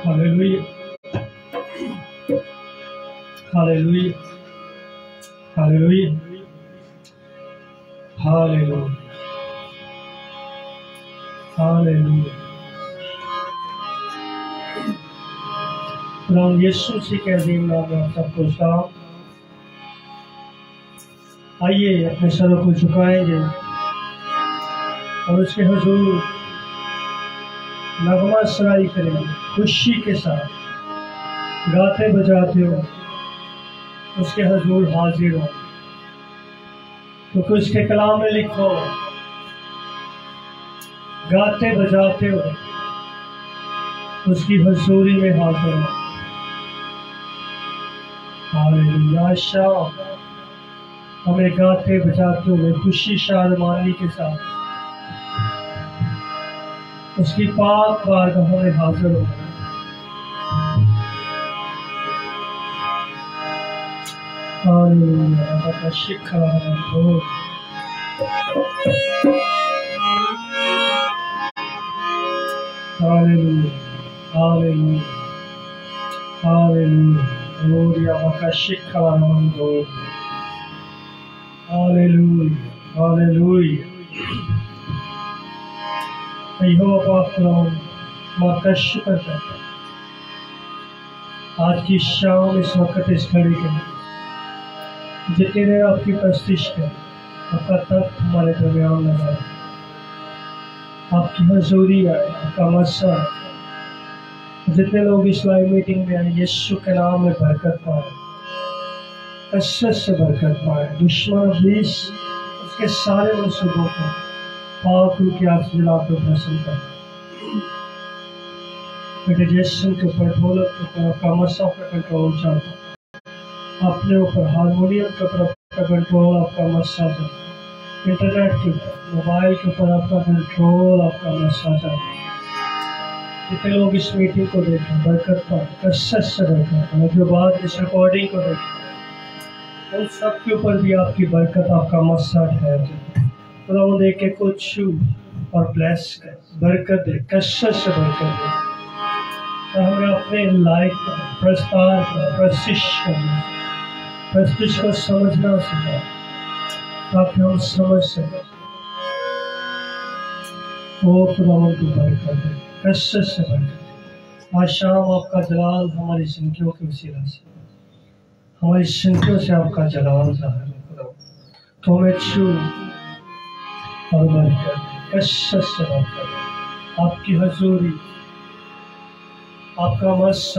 Hallelujah. Hallelujah. Hallelujah. Hallelujah. Hallelujah. खुदावंद यीशु मसीह के अजीम नाम में आप सबको सलाम। आइए अपने सरों को झुकाएंगे और उसके हुजूर नगमा सराई करेंगे, खुशी के साथ गाते बजाते हो उसके हुजूर हाजिर हो, क्योंकि उसके कलाम में लिखो गाते बजाते हो उसकी हुजूरी में हाजिर हो। हालेलुया। शाम हमें गाते बजाते हुए खुशी शादमानी के साथ उसकी पाक बारगाह में हाजिर हो। हालेलुया। बाबा शिखा हो। Hallelujah. Hallelujah. Hallelujah. Gloria baka शिखा हो। हालेलुया। हालेलुया। यहोवा पाक माँ का शुक्र करता है आज की शाम इस वक्त इस घड़ी के जितने ने आपकी प्रस्तिश कर आपका तख्त हमारे दरमियान लगाया, आपकी हजूरी आए, आपका मस्सा आए। जितने लोग इस लाइव मीटिंग में आए यीशु के नाम में बरकत पाए, कसरत से बरकत पाए। दुश्मन इब्लीस उसके सारे मंसूबों को पाक रूह की आग से जला कर भस्म कर। बेटे जैसन के ऊपर ढोलक के ऊपर आपका मस्सा का कंट्रोल चाहता, अपने ऊपर हारमोनियम के ऊपर आपका कंट्रोल, आपका मस्सा चाहता, इंटरनेट के ऊपर मोबाइल के ऊपर आपका कंट्रोल, आपका मस्सा चाहता। जितने लोग इस मीटिंग को देखें बरकत पाए, कसरत से बरकत पाए, जो बाद इस रिकॉर्डिंग को देखें उन सब के ऊपर भी आपकी बरकत, आपका मस्सा ठहर जाए। खुदावंद देख के को छू और ब्लेस कर, बरकत दे, कसरत से बरकत दे और हमें अपने लायक प्रस्ताव प्रस्तिश को समझना सिखा ताकि हम समझ सकें। वो खुदावंद को बरकत दे, कसरत से बरकत। आज शाम आपका जलाल हमारी जिंदगियों के वसीला से, हमारी जिंदगियों से आपका जलाल ज़ाहिर हो। तो हमें छू और बरकत, कसरत से बरकत, आपकी हजूरी, आपका मस्सा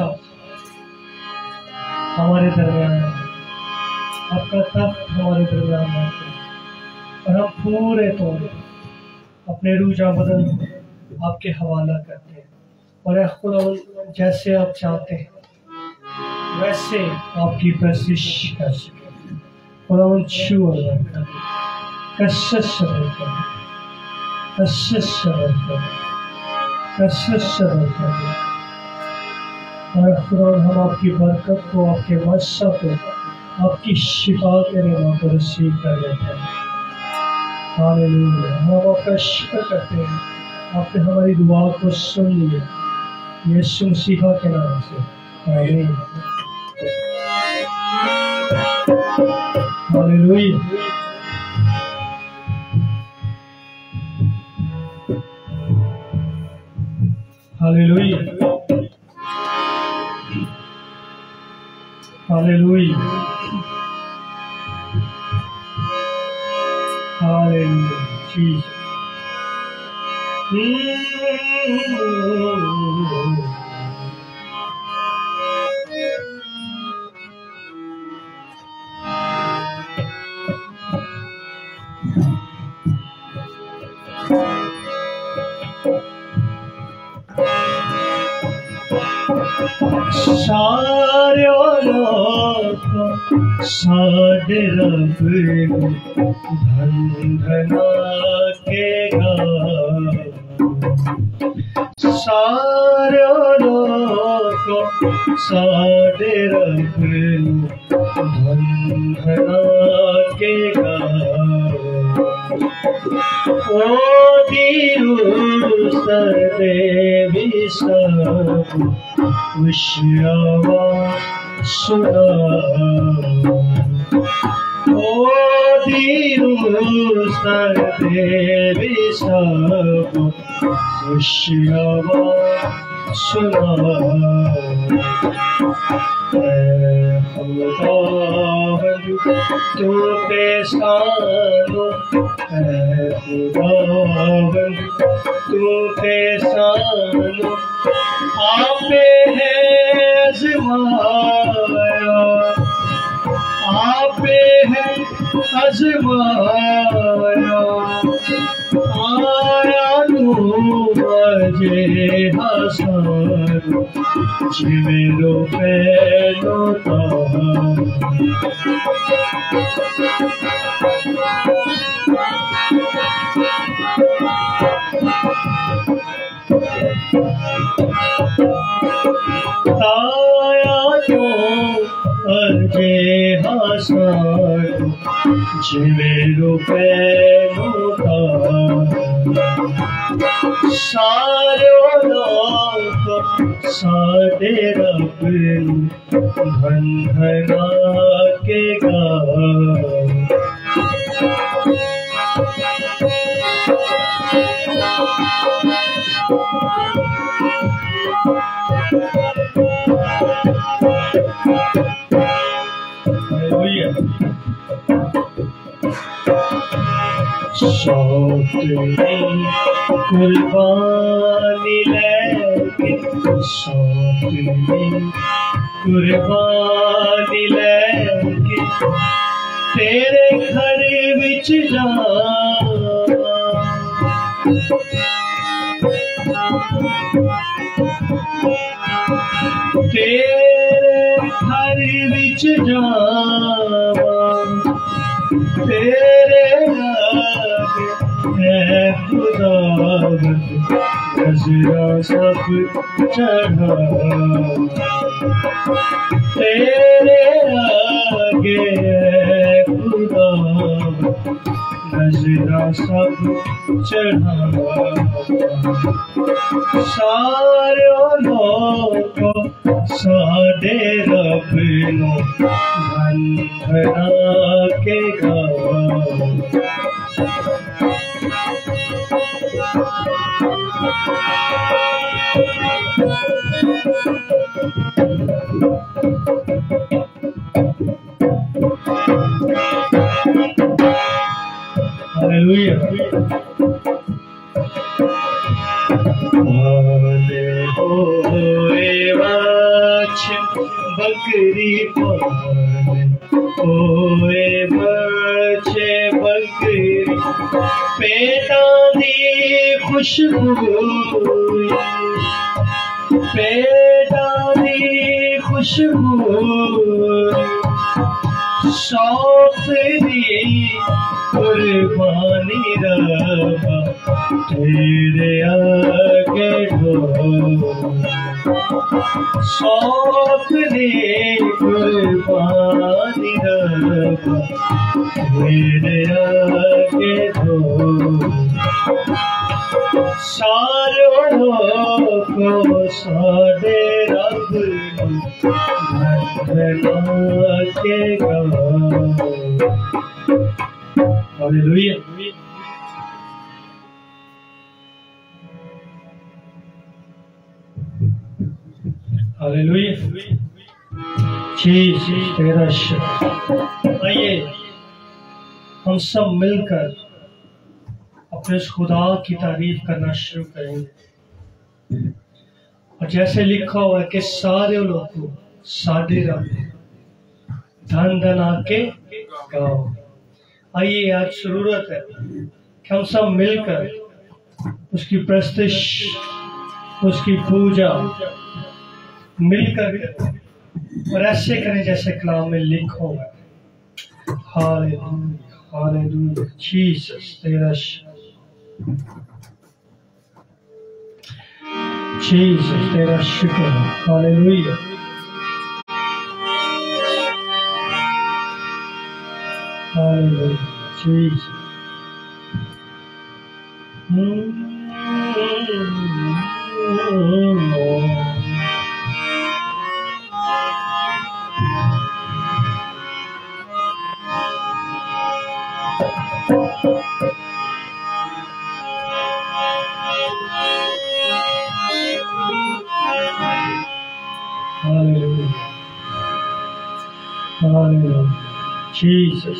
हमारे दरमियान है, आपका तख्त हमारे दरमियान है और हम पूरे तौर पर अपने रूजा बदन आपके हवाला करते हैं। और खुदावंद जैसे आप चाहते हैं वैसे आपकी प्रशिश कर सके। खुदावंद छू और बरकत, कसरत से बरकत, कसरत से बरकत, कसरत से बरकत। और खुदावंद हम आपकी बरकत को, आपके मस्सा को, आपकी शिफा के नाम को रिसीव कर लेते हैं। हालेलुया। हम आपका शुक्र करते हैं, आपने हमारी दुआ को सुन लिया यीशु मसीह के नाम से। आमीन। Hallelujah. Hallelujah. Hallelujah. Hallelujah. Jesus. सारे लोग साढ़े रब धन धना के गा, सारे लोग साढ़े रब धन धना के गा। देवी सब विश्वा सुना ओ धीरुस देवी सब विश्वा सुना खुदावंद तू पेशानो खुदावंद तू पेशानो आपे है आज़माया आपे है आज़माया आया नू मजे हसन जिमेरो पहलो ताया तो अजे हसन जिमेरो पहलो सारो लोग साडे रब धन धना के गा सौतनी कुर्बानी लेके सौतनी कुर्बानी लेके तेरे घर विच जावा तेरे घर विच जावा तेरे खुदावंद नज़रा सब चढ़ा तेरे आगे खुदावंद नज़रा सब चढ़ा सारे लोग साडे रब नू धन धना के गा हालेलुया पाले होए बच्चे बकरी पाले होए बच्चे बकरी पेटा दी खुशबू पेटा दी खुशबू सौंपनी कुर्बानी रबा तेरे आगे ढो सौंपनी कुर्बानी रबा तेरे आगे ढो सारों को सादे रब धन्यवाद के गा हालेलुया हालेलुया जी तेरा शुक्र। आइए हम सब मिलकर अपने उस खुदा की तारीफ करना शुरू करेंगे और जैसे लिखा हुआ है कि सारे लोगों साडे रब धन धन आके गाओ। आइए आज जरूरत है कि हम सब मिलकर उसकी प्रस्तिश उसकी पूजा मिलकर और ऐसे करें जैसे कलाम में लिखा हुआ है। हालेलुया हालेलुया जीसस तेरा जीसस तेरा शुक्र hallelujah hallelujah Jesus Hallelujah. Hallelujah. Jesus.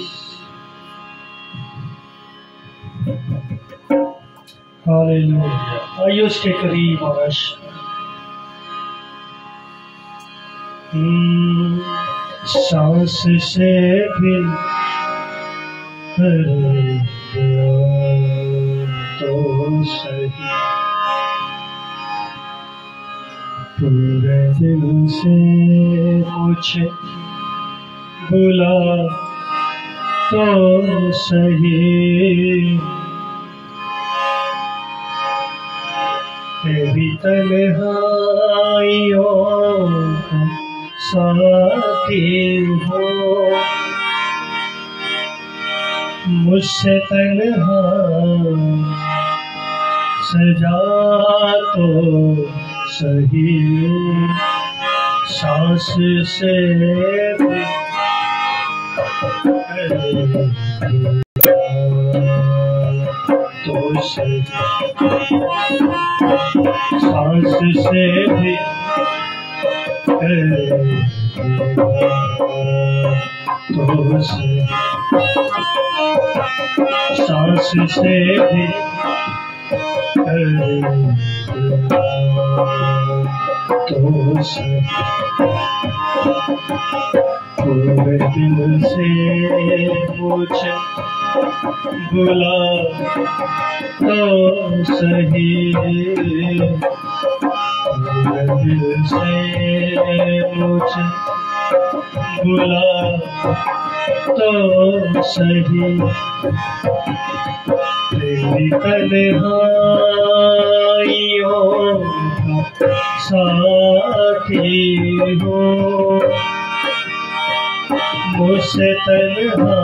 Hallelujah. आइए उसके करीब आश सांस से भी कर दिया तो सही, पूरे दिल से मुझे बुला तो सही, तेरी तन्हाइयों का साथी हो, मुझसे तन्हा सजा तो सही, सांस से भी तो सही, सांस से भी तो सही, सांस से भी तो सही, पूरे दिल से मुझे बुला तो सही, पूरे दिल से मुझे बुला तो सही, तेरी तन्हाइयों का साथी हो, मुझसे तन्हा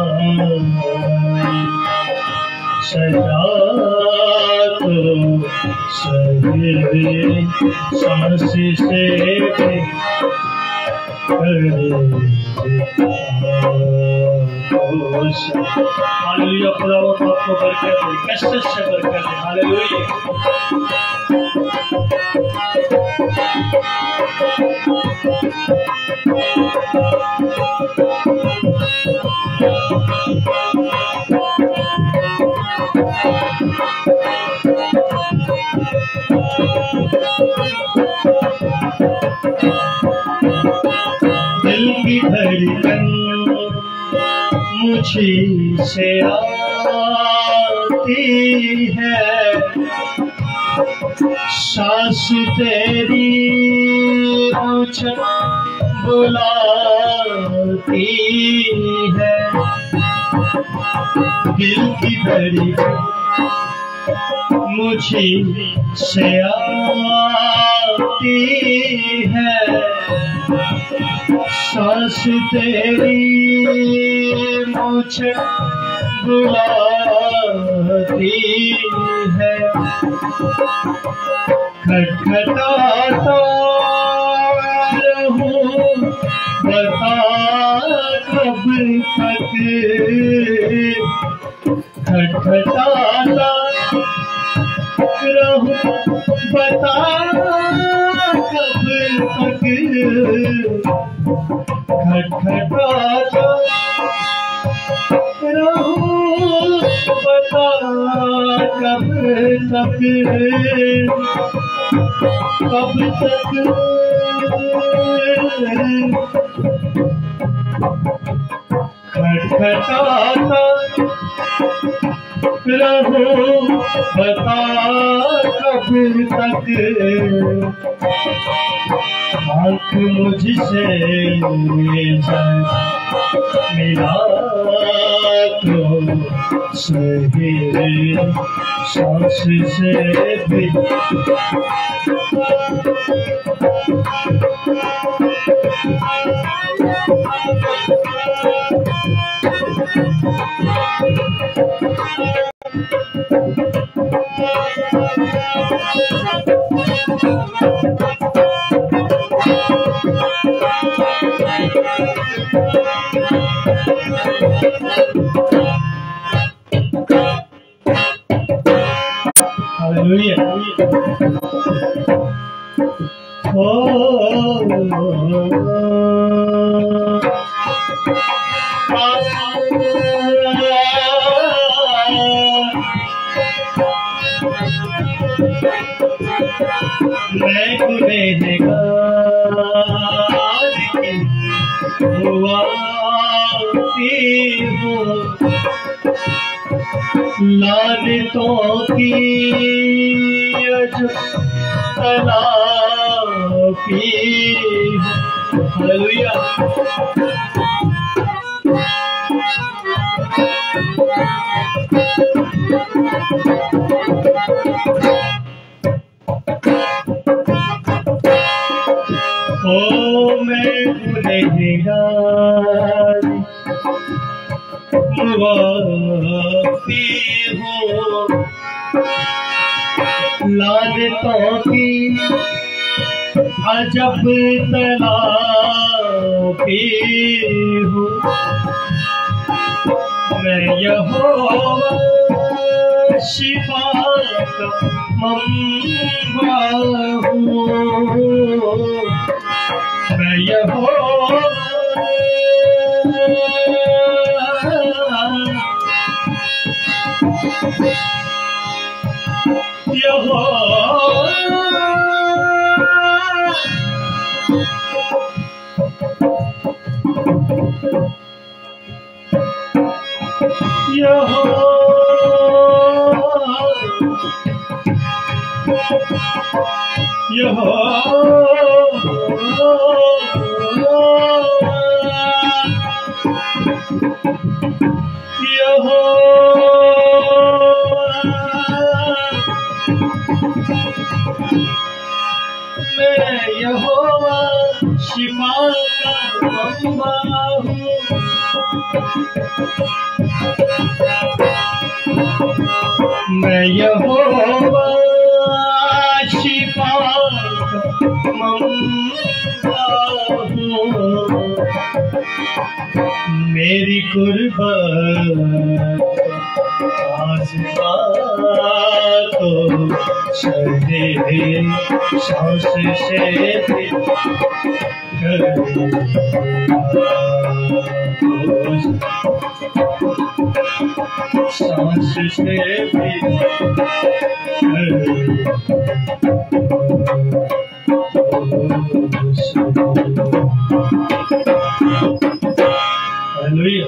सजा तो सही, सांस से भी हालेलुया। खुदावंद आपको बरकत दे, कसरत से बरकत दे। हालेलुया। दिल की धड़कन मुझी से आती है, सांस तेरी मुझे बुलाती है, दिल की धड़कन मुझे से आती है, सांस तेरी मुझे बुलाती है, खटखटाता रहूं बता कब तक, खटखटाता रहूं बता कब तक, खटखटाता रहूं बता कब तक, कब तक खटखटाता रहूं बता कब तक, आँख मुझसे मिला तो सही, सांस से भी मैं गुनहगार की हुआती हूँ, लानतों की अजब तलाफी हूँ। हालेलुया। ओ मैं गुनहगार मुआफ़ी हूँ, लानतों की अजब तलाफ़ी हूँ। मैं यहोवा शिफा का मंबा हूँ, मैं यहोवा मैं यहोवा शिफा का मंबा हूँ, मैं यहोवा शिफा का मंबा हूँ। मेरी कुर्बान आज़मा तो सहे सांस से भी सांस से भी हालेलुया।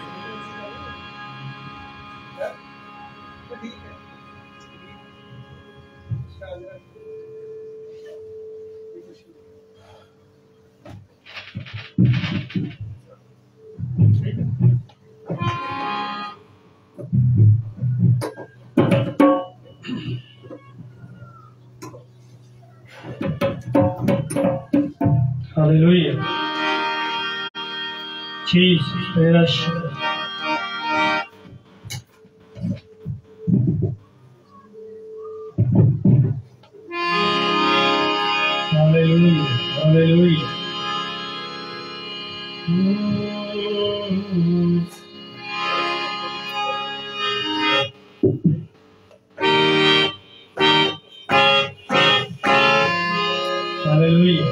हालेलुया। जीसस तेरा शुक्र। Hallelujah hallelujah. Hallelujah.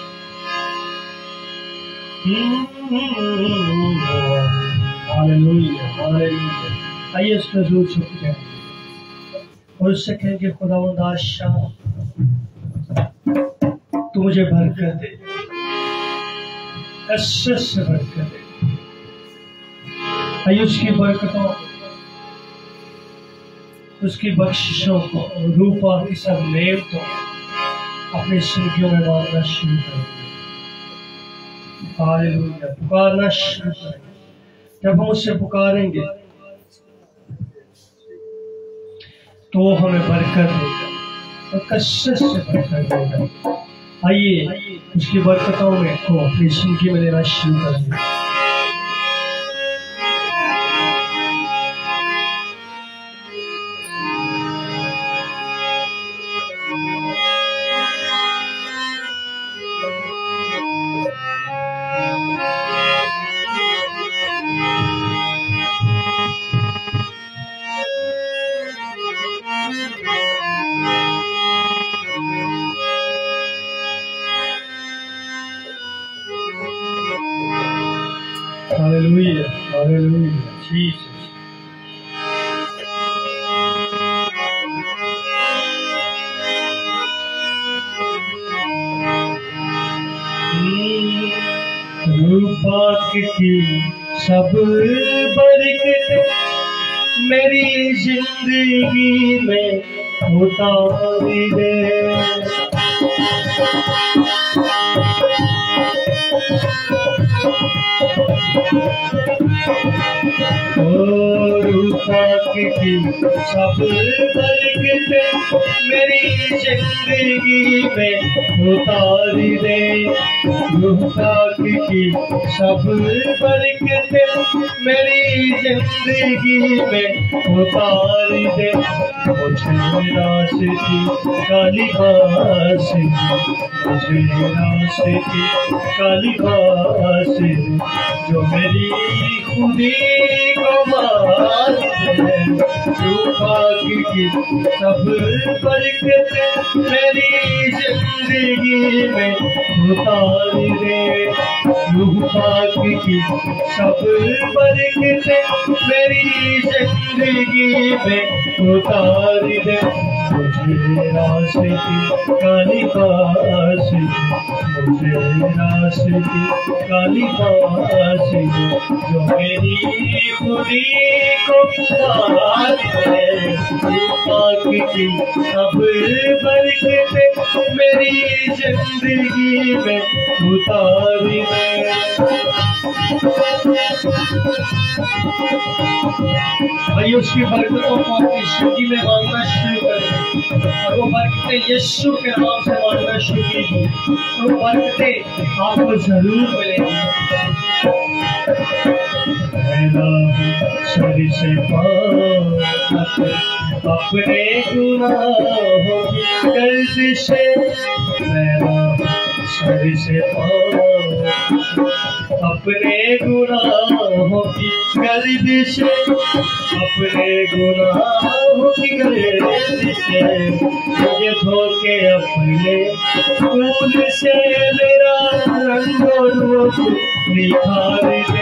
Hallelujah hallelujah. आइए उसका जोर चुके और उससे कहेंगे खुदावंद आज शाम तू मुझे बरकत दे, कसरत से बरकत दे। आइए उसकी बरकतों, उसकी बख्शिशों को, रूपा की सब नेम को अपनी जिंदगियों में मांगना शुरू करें। हालेलुया। पुकारना शुरू करें। जब हम उससे पुकारेंगे तो वो हमें बरकत देगा और कसरत से बरकत देगा। आइए उसकी बरकतों में को अपनी जिंदगी में लेना शुरू करेंगे। Hallelujah, hallelujah, Jesus. रूपा की सब बरकत मेरी जिंदगी में उतारी दे। रूपा की सब बरकत मेरी जिंदगी में उतारी दे। रूपा की सब बरकत मेरी जिंदगी में उतारी दे। मुझे रास्ते की काली बास, मुझे रास्ते की काली बास जो मेरी खुदी को मार दे। रूपा की सब बरकत मेरी जिंदगी में उतारी दे। रूपा की सब बरकत मेरी जिंदगी में उतारी दे। मुझे रास्ते की काली बास, मुझे रास्ते की काली बास जो मेरी खुदी को मार दे। रूपा की सब बरकत मेरी जिंदगी में उतारी दे। भाई उसकी बरकतों को अपनी जिंदगी में मांगना शुरू करें और वो बरकतें यीशु के नाम से मांगना शुरू कीजिए। वो बरकतें आपको जरूर मिलेंगी। सर से अपने गुनाहों की गर्द से, सर से अपने गुनाहों की गर्द से, अपने गुनाहों की गर्द से मुझे धो के अपने खून से मेरा रंग और रूप निखार दे।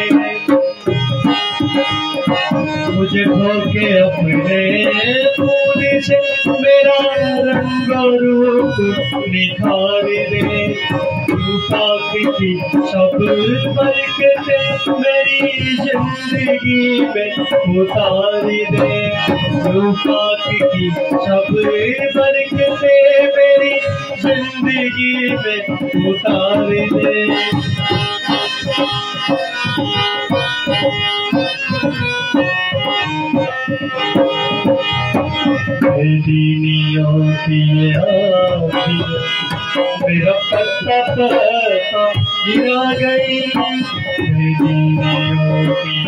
मुझे धो के अपने खून से मेरा रंग और रूप निखार दे। रूपा की सब बरकत मेरी जिंदगी में उतारी दे। रूपा की सब बरकत मेरी जिंदगी में उतारी दे। दीनियों की मेरा पत्ता पत्ता गिरा गई। दीनियों की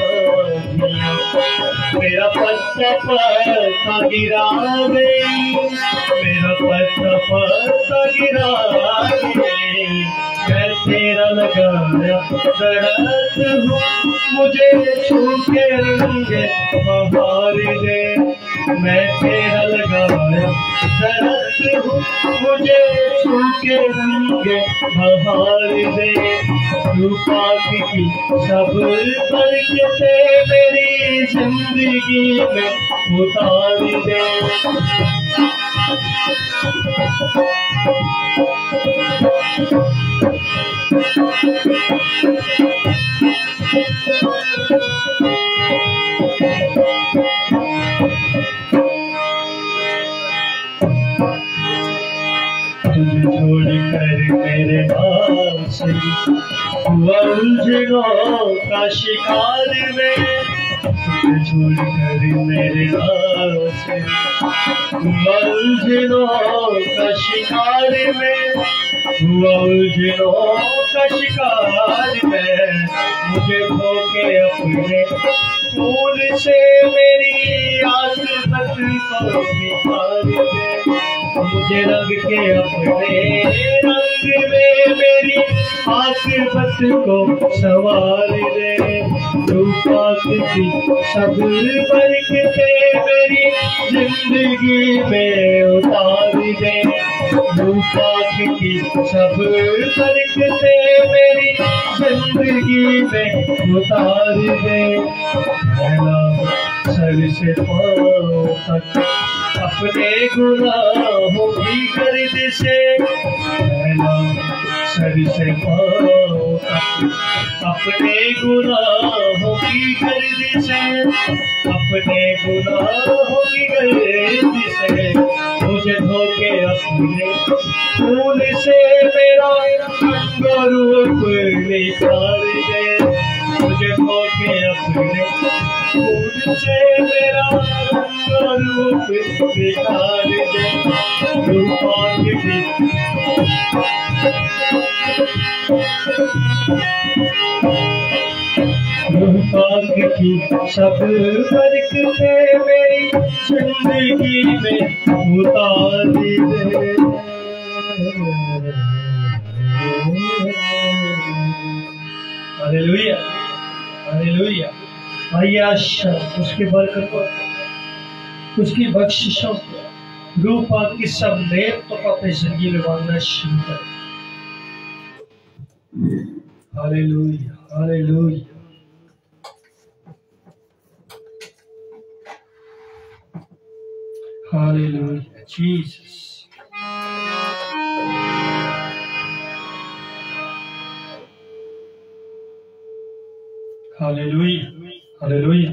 मेरा पत्ता पत्ता गिरा गई। मेरा पत्ता पत्ता गिरा गई। मैं तेरा लगाया दरद हूँ, मुझे छू के रंगे बहार दे। मैं तेरा लगाया दरद हूँ, मुझे छू के रंगे बहार दे। रूपा की सब बरकतें मेरी जिंदगी में उतार दे। तुझे छोड़कर मेरे आंसू उलझनों का शिकार में। तुझे छोड़कर मेरे आंसू उलझनों का शिकार में। उलझनों का शिकार में मुझे खो के अपने फूल से मेरी आसमत को निखार दे। मुझे रंग के अपने रंग में मेरी आसमत को संवार दे। रूपा की सब बरकतें मेरी जिंदगी में उतार दे। रूपाक की सब बरकते मेरी जिंदगी में उतार दे। सर से पाँव तक अपने गुनाहों की गर्द से, सर से पाँव तक अपने गुनाहों की गर्द से, अपने गुनाहों की गर्द से मुझे धोके अपने खून से मेरा रंग रूप निखार दे। मुझे धोके अपने खून से मेरा रंग रूप निखार दे। रूपाक की रूपाक की सब बरकते मेरी जिंदगी में उतार दे। Hallelujah, hallelujah. आइए आशा उसकी बरकतों को, उसकी बख्शिशों को, रूपाक की सब नेमतों को अपनी जिंदगी में मांगना शुरू करें। Hallelujah, hallelujah. Hallelujah, Jesus. Hallelujah, hallelujah.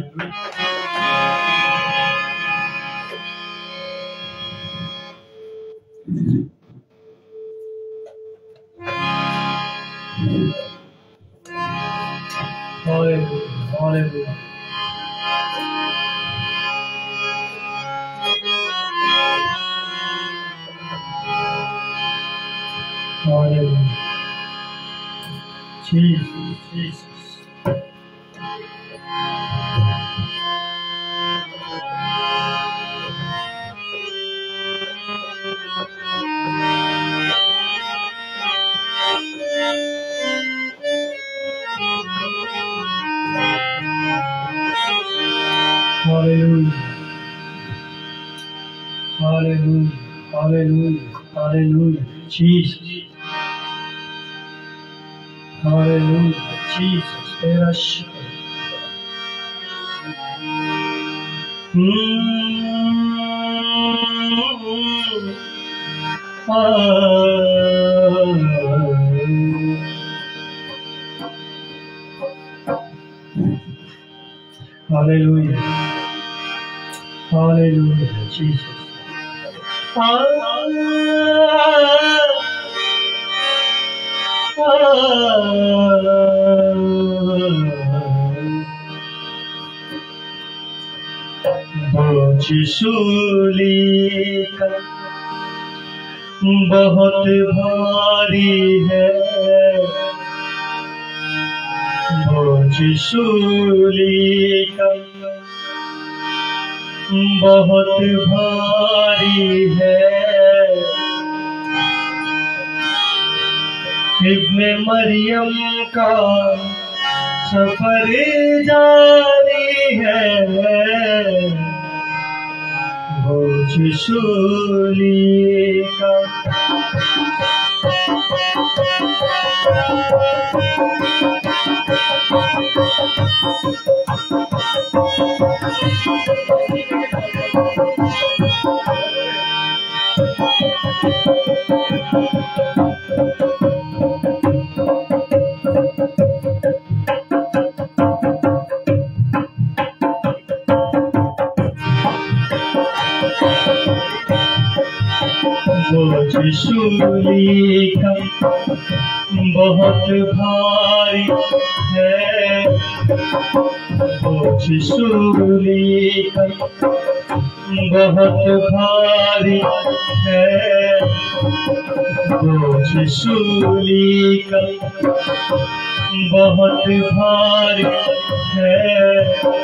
Hallelujah, hallelujah. Hallelujah. Jesus, Jesus. Hallelujah. Hallelujah. Hallelujah. Hallelujah. Jesus. Hallelujah. Jesus. तेरा शुक्र। Hallelujah. Hallelujah. Jesus. बोझ सूली का बहुत भारी है, बोझ सूली का बहुत भारी है। इब्ने मरियम का सफर जारी है, बोझ सूली का। बोझ सूली का बहुत भारी है, बोझ सूली का बहुत भारी है, बोझ सूली का बहुत भारी है,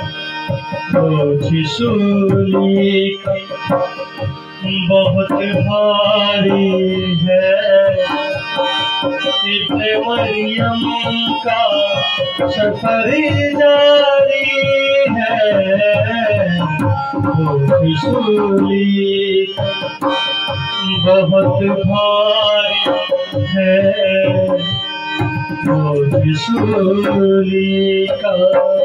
बोझ सूली का बहुत भारी है। इब्ने मरियम का सफर जारी है, वो रसूली बहुत भारी है, वो रसूली का।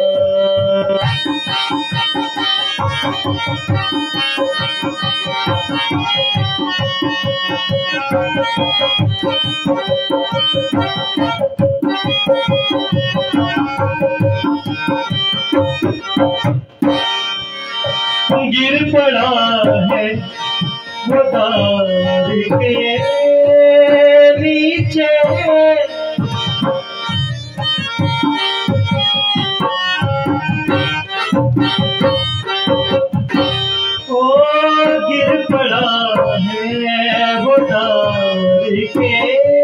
गिर पड़ा है वो दार के नीचे, ओ गिर पड़ा है वो दार के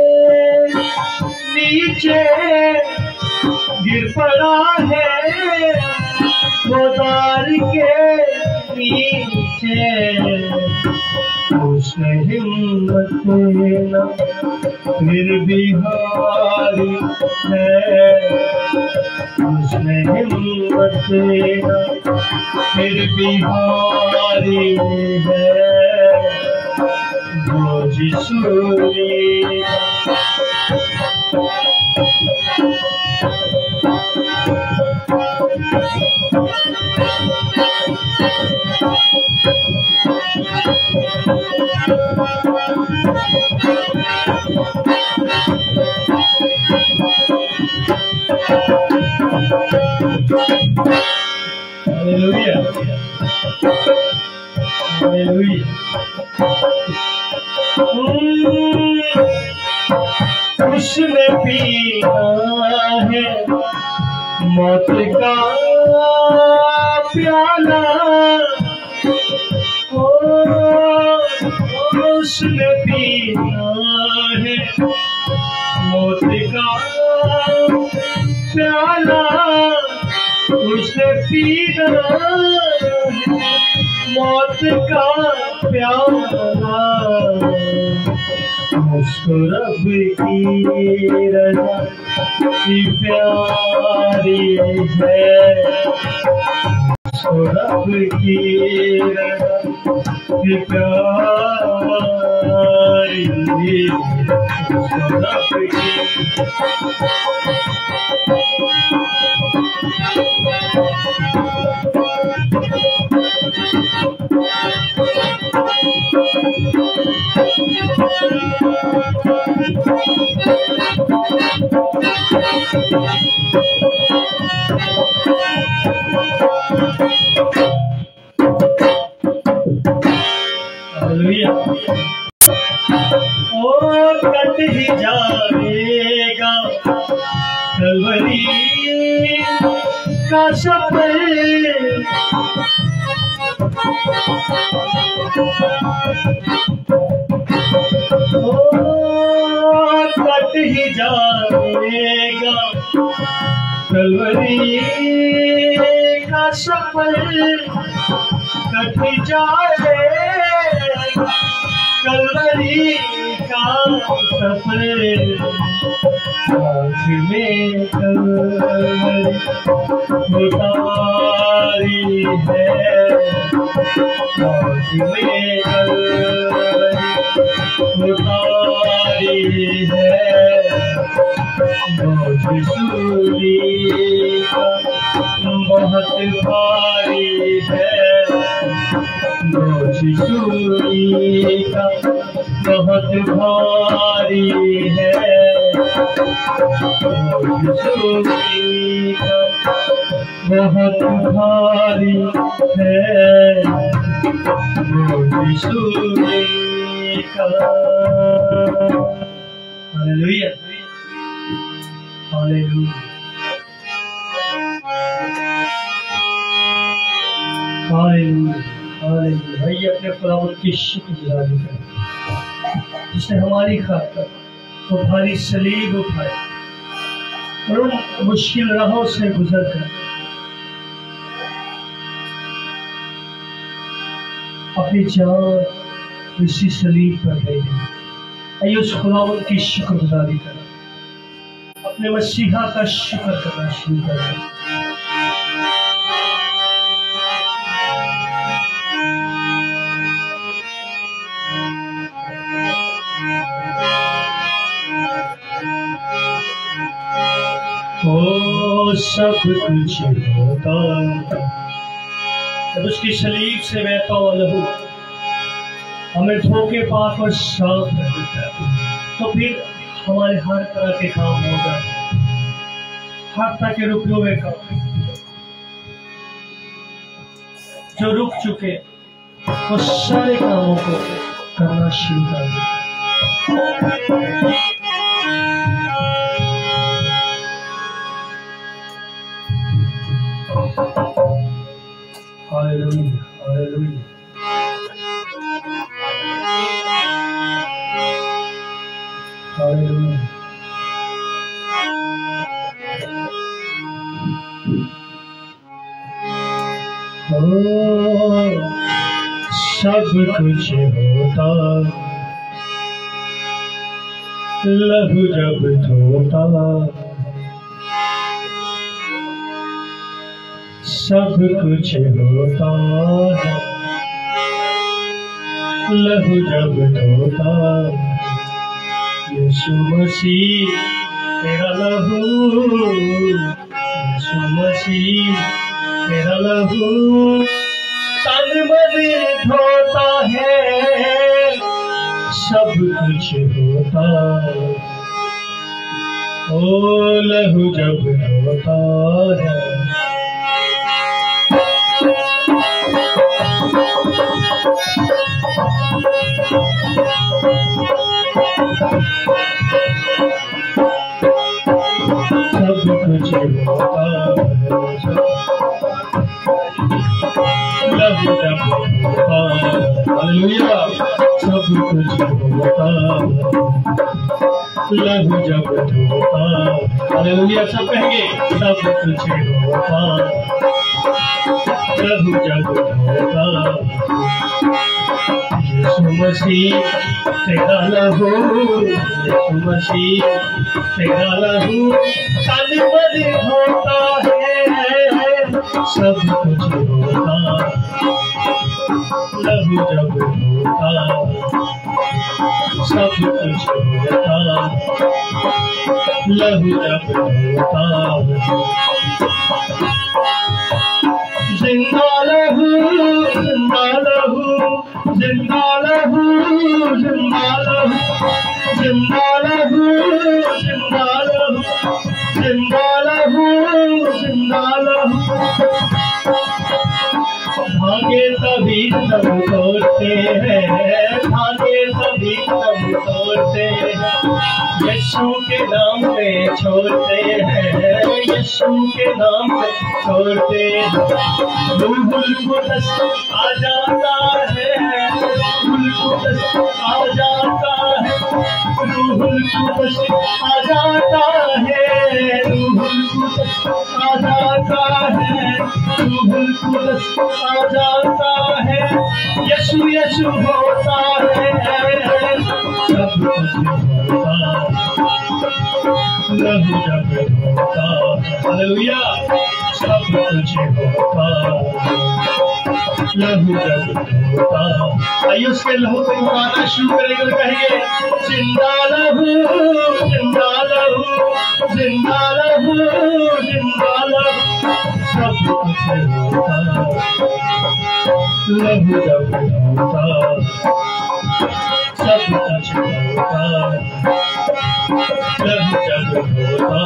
नीचे, गिर पड़ा है वो दार के नीचे। उसने हिम्मत न फिर भी हारी है, उसने हिम्मत न फिर भी हारी है, वो रसूली हालेलुया, हालेलुया। उसने पीना है मौत का प्याला, ओ उसने पीना है मौत का प्याला, उसने पीना है मौत का प्याला। उसको रब की रज़ा की प्यारी है, उसको रब की रज़ा की प्यारी है, उसको रब की हालेलुया। ओ कट ही जाएगा कलवरी का सफर, ओ कट ही जाएगा कलवरी का सफर, कट जाएगा कलवरी का सफर। आँख में कलवरी उतारी है, आँख में कलवरी उतारी है, वो रसूली का बहुत भारी है, वो रसूली का बहुत भारी है, वो रसूली का बहुत भारी है, वो रसूली का। Hallelujah, hallelujah, hallelujah, hallelujah. आइए अपने खुदावंद की शुक्रगुजारी करें जिसने हमारी खातिर वो भारी सलीब उठाए और उन मुश्किल राहों से गुजर कर अपनी जान इसी सलीब पर दे दी आइए उस खुदावंद की शुक्रगुजारी करें, अपने मसीहा का शुक्र करना शुरू करें। ओ सब कुछ होता जब उसकी सलीब से बहता हुआ लहू हमें धोखे पाक और साफ कर देता है, तो फिर हमारे हर तरह के काम हो जाते हैं, हर तरह के रुके हुए काम जो रुक चुके वो सारे कामों को करना शुरू कर देता है। Hallelujah, hallelujah. हालेलुया। ओ सब कुछ होता लहू जब धोता, सब कुछ होता है लहू जब धोता। यीशु मसीह तेरा लहू, यीशु मसीह तेरा लहू तन मन धोता है, सब कुछ होता। ओ लहू जब धोता है, सब कुछ होता लहू जब होता। हालेलुया। सब कुछ होता लहू जब धोता। हालेलुया। सब कहेंगे सब कुछ होता लहू जब धोता। यीशु मसीह तेरा लहू, यीशु मसीह तेरा लहू तन मन धोता है, सब कुछ होता लहू जब धोता। सब कुछ होता लहू जब धोता। जिंदा लहू, जिंदा लहू, जिंदा लहू, जिंदा लहू, जिंदा लहू, जिंदा लहू, जिंदा लहू, जिंदा लहू। भागे तभी तब तोड़ते हैं, भागे तभी तब तोड़ते हैं, यीशु के नाम पे छोड़ते हैं, यीशु के नाम पे छोड़ते हैं। रूहुल कुदस आ जाता है, रूहुल कुदस आ जाता है, रूहुल कुदस आ जाता है, रूहुल कुदस आ जाता है, रूहुल कुदस आ जाता है। यीशु यीशु होता है, सब कुछ होता लहू जब धोता। हालेलुया। सब कुछ होता लहू जब धोता। आइए उसके लहू को गाना शुरू करेंगे, कहेंगे जिंदा लहू, जिंदा लहू, जिंदा लहू, जिंदा लहू। सब कुछ होता लहू जब धोता। सब कुछ होता लहू जब धोता।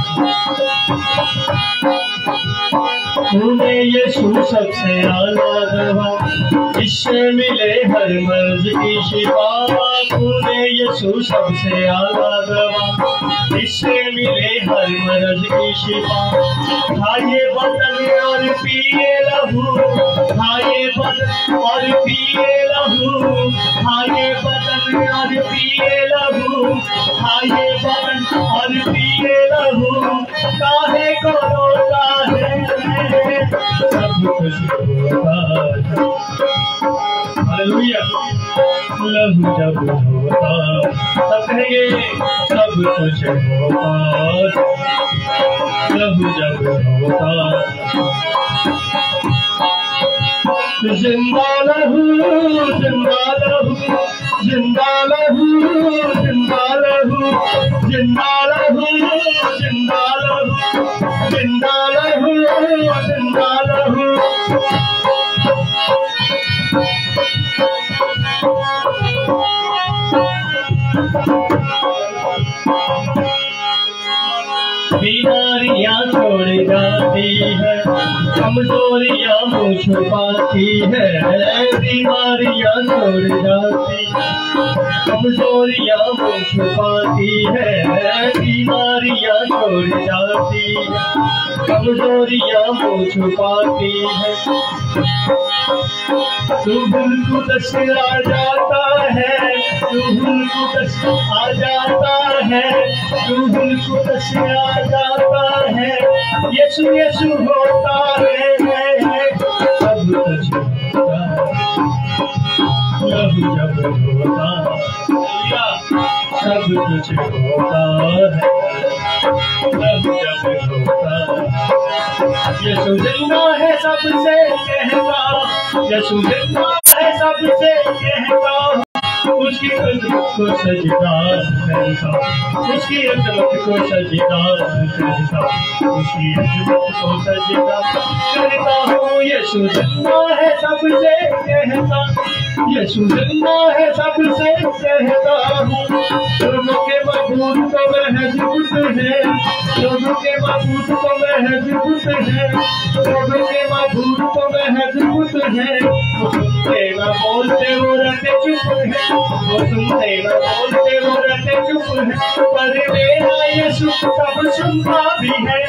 तूने यीशु सबसे आला दवा, इससे मिले हर मर्ज की शिफा। तूने यीशु सबसे आला दवा, इससे मिले हर मर्ज की शिफा। खाइए बदन और पिए लहू, खाइए बदन और पिए लहू, खाइए बदन और पिए लहू, खाइए बदन और पिए लहू। काहे को रोता है, सब कुछ होता है। हालेलुया। लहू जब होता कहेंगे सब कुछ होता प्रभु जब होता। जिंदा लहू जिंदा लहू जिंदा लहू जिंदा लहू जिंदा लहू जिंदा लहू जिंदा लहू जिंदा लहू। बीमारियां छोड़ जाती है, कमजोरियां मुँह छुपाती है। बीमारियां छोड़ जाती, कमजोरियां मुँह छुपाती है। बीमारियां छोड़ जाती है, कमजोरियां मुँह छुपाती है। दुल्हन को दस आ जाता है, दुल्हन को दस आ जाता है, दुल्हन को दस आ जाता है। यीशु यीशु होता है, सब कुछ होता है प्रभु जब होता है। सब कुछ होता है प्रभु जब होता है। यीशु जिंदा है सबसे कहता, यीशु जिंदा है सबसे कहता। उसकी अजमत को सजदा करता, उसकी अजमत को सजदा करता, उसकी अजमत को सजदा करता हूँ। यीशु जिंदा है सबसे कहता, यीशु जिंदा है सबसे कहता हूँ। लोगों के मबूद तो महज बुत है, लोगों के मबूद तो महज बुत है, लोगों के मबूद तो महज बुत है। वो सुनते न बोलते वो रहते चुप है, वो सुनते न बोलते वो रहते चुप है। पर मेरा यीशु सब सुनता भी है,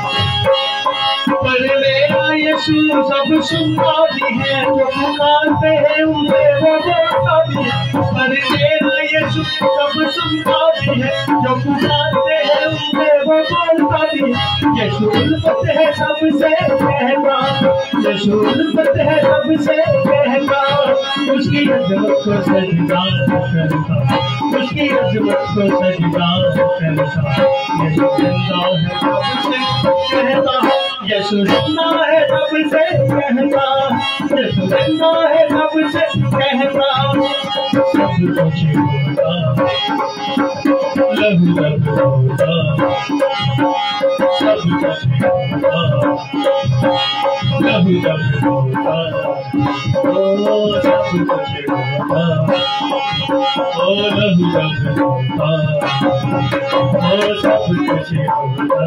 पर मेरा यीशु सब सुनता भी है। जो पुकारते हैं उनसे वो बोलता भी है, पर मेरा यीशु सब सुनता भी है। जो पुकारते हैं उनसे वो बोलता भी है। यीशु उल्फत है सबसे कहता, यीशु उल्फत है सबसे कहता। उसकी अजमत को सजदा करता, उसकी अजमत को सजदा करता। यीशु जिंदा है सबसे कहता, यीशु जिंदा है सबसे कहता, यीशु जिंदा है सबसे कहता। सब कुछ होता लहू जब होता, सब कुछ होता लहू जब होता। ओ सब कुछ होता, ओ लहू जब होता, ओ सब कुछ होता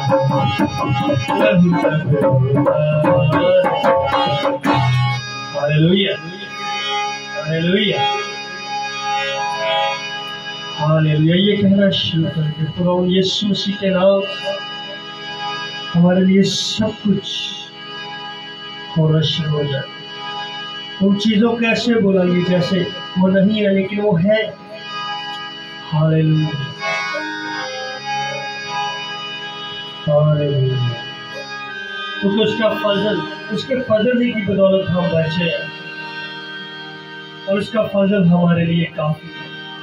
लहू जब होता। Hallelujah hallelujah hallelujah. ये कहना शुरू करके प्रभु यीशु मसीह के नाम हमारे लिए सब कुछ होना शुरू हो जाए। उन चीजों को ऐसे बोलाइए जैसे वो नहीं है लेकिन वो है। Hallelujah hallelujah. तो उसका फजल, उसके फजल की बदौलत हम बचे हैं और उसका फजल हमारे लिए काफी है।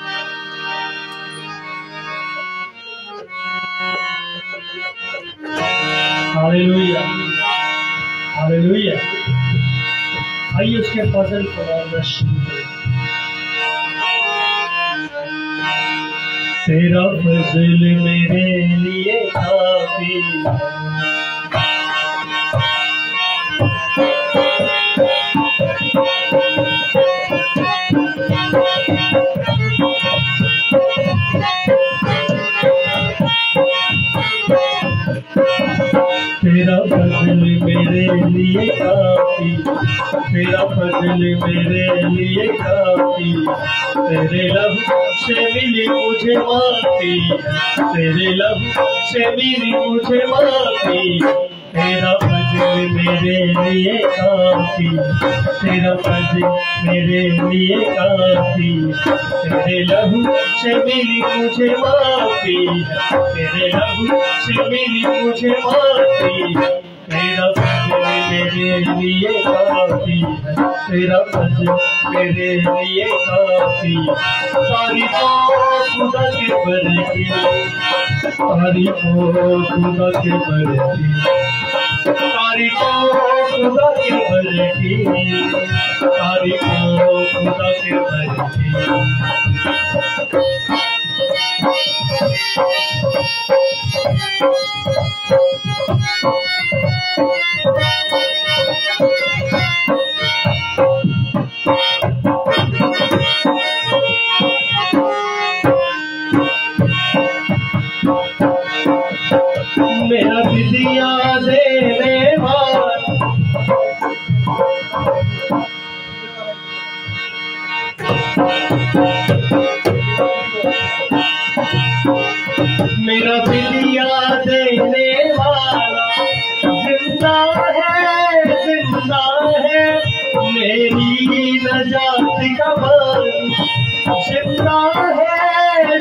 Hallelujah hallelujah. आइए उसके फजल को मानना शुरू करें। तेरा फजल मेरे लिए काफी तेरा फजल मेरे लिए काफी, तेरा फजल मेरे लिए काफी। तेरे लहू से मिली मुझे माफी, तेरे लहू से मिली मुझे माफी। तेरा फजल मेरे लिए काफी, तेरा फजल मेरे लिए काफी। तेरे लहू से मिली मुझे माफी, तेरे लहू से मिली मुझे माफी। तेरा फजल मेरे लिए काफी है, तेरा फजल मेरे लिए काफी। तारीफों खुदा के बर की, तारीफों खुदा के बर की, तारीफों खुदा के बर की, तारीफों खुदा के बर की। मेरा विदिया देने वाला, मेरा विदिया देने वाला जिंदा है, मेरी नजात का बानी जिंदा है,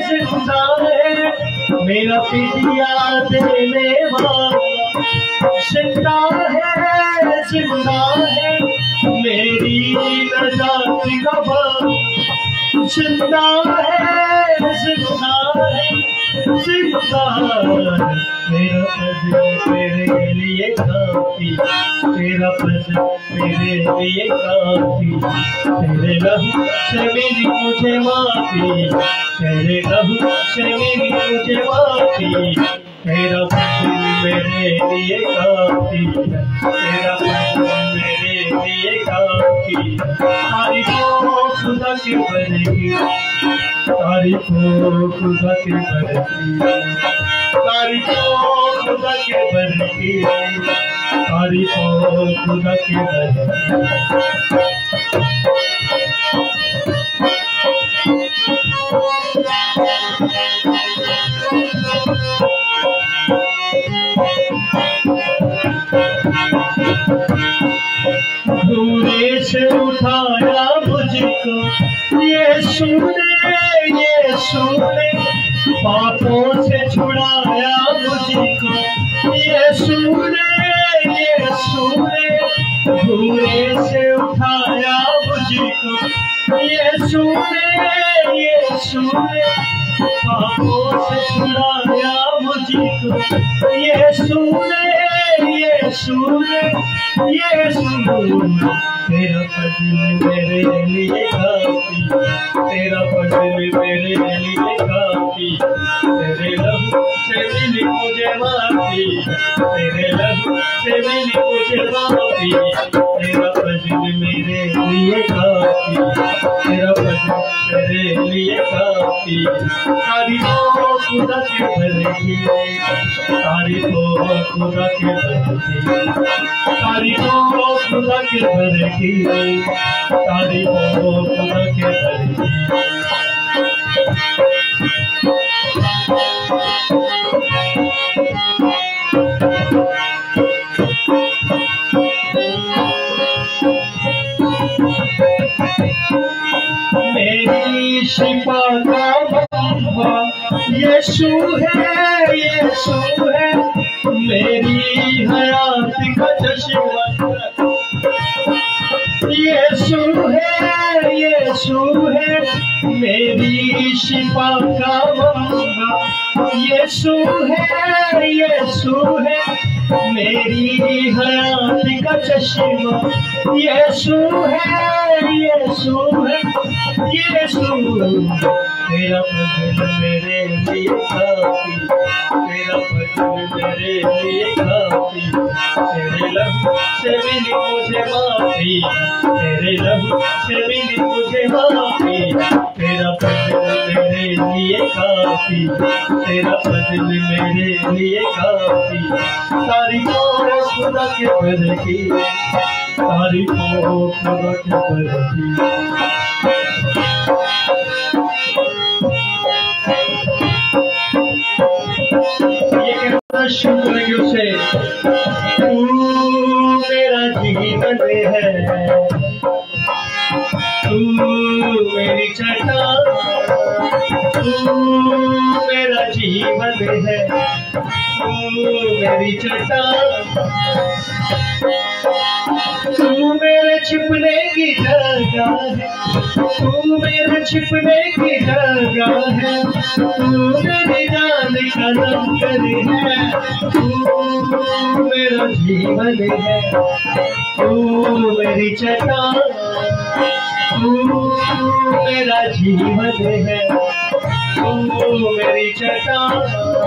मेरा विदिया देने वाला जिंदा है, मेरी नजात का बानी जिंदा है, मेरा फजल मेरे लिए काफी, तेरा फजल मेरे लिए काफी। तेरे लहू से मेरी मुझे माफी, तेरे लहू से मेरी मुझे माफी। तेरा फजल मेरे लिए काफी, तेरा फजल मेरे लिए काफी। तारीफों खुदा के बर की, तारीफों खुदा के बर की, तारीफों खुदा के बर की, तारीफों खुदा के बर की। धूरे से उठाया मुझको यीशु ने, पापों से छुड़ाया मुझको यीशु ने, धूरे से उठाया मुझको यीशु ने, पापों से छुड़ाया मुझको यीशु ने। तेरा फजल मेरे लिए काफी, तेरा फजल मेरे लिए काफी। तेरे लहू से मिली मुझे माफी, तेरे लहू से मिली मुझे माफी। तेरा फजल मेरे लिए काफी, तेरा फजल मेरे लिए काफी। तारीफों खुदा के बर की, तारीफों खुदा के बर की, तारीफों खुदा के बर की, तारीफों खुदा के बर की। मेरी शिफा का बाबा यीशु है, मेरी हयात का चश्मा यीशु है, मेरी शिफा का बाबा यीशु है, मेरी हयात का चश्मा यीशु है। तेरा फजल मेरे लिए काफी, तेरा फजल मेरे लिए काफी। तेरे लहू से मिली मुझे माफी, तेरे लहू से मिली मुझे माफी। तेरा फजल मेरे लिए काफी, तेरा फजल मेरे लिए काफी। तारीफों खुदा के बर की, तारीफों खुदा के बर की। शुरू करेंगे उसे। तू मेरा जीवन है, तू मेरी चट्टान, तू मेरा जीवन है, तू मेरी चट्टान। तू मेरे छिपने की जगह है, तू मेरे छिपने की जगह है, तू मेरी जान का लंगर है, तू मेरा जीवन है, तू मेरी चट्टान, तू मेरा जीवन है, तू मेरी चट्टान।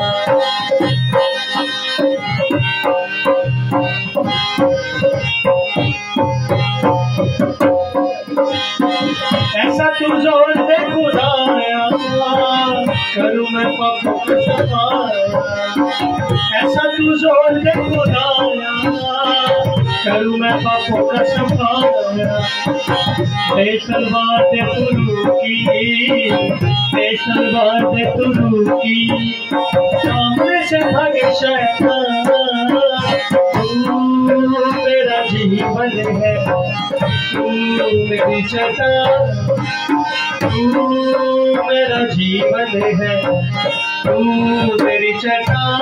ऐसा तू जोर दे खुदाया, करूँ मैं पापों का सफाया, ऐसा तू जोर दे खुदाया, करूँ मैं पापों का सफाया। दे तलवार दे तुरु की, दे तलवार दे तुरु की, सामने से भागे शैतान, तू मेरा जीवन है, तू मेरी चट्टान, तू मेरा जीवन है, तू मेरी चट्टान।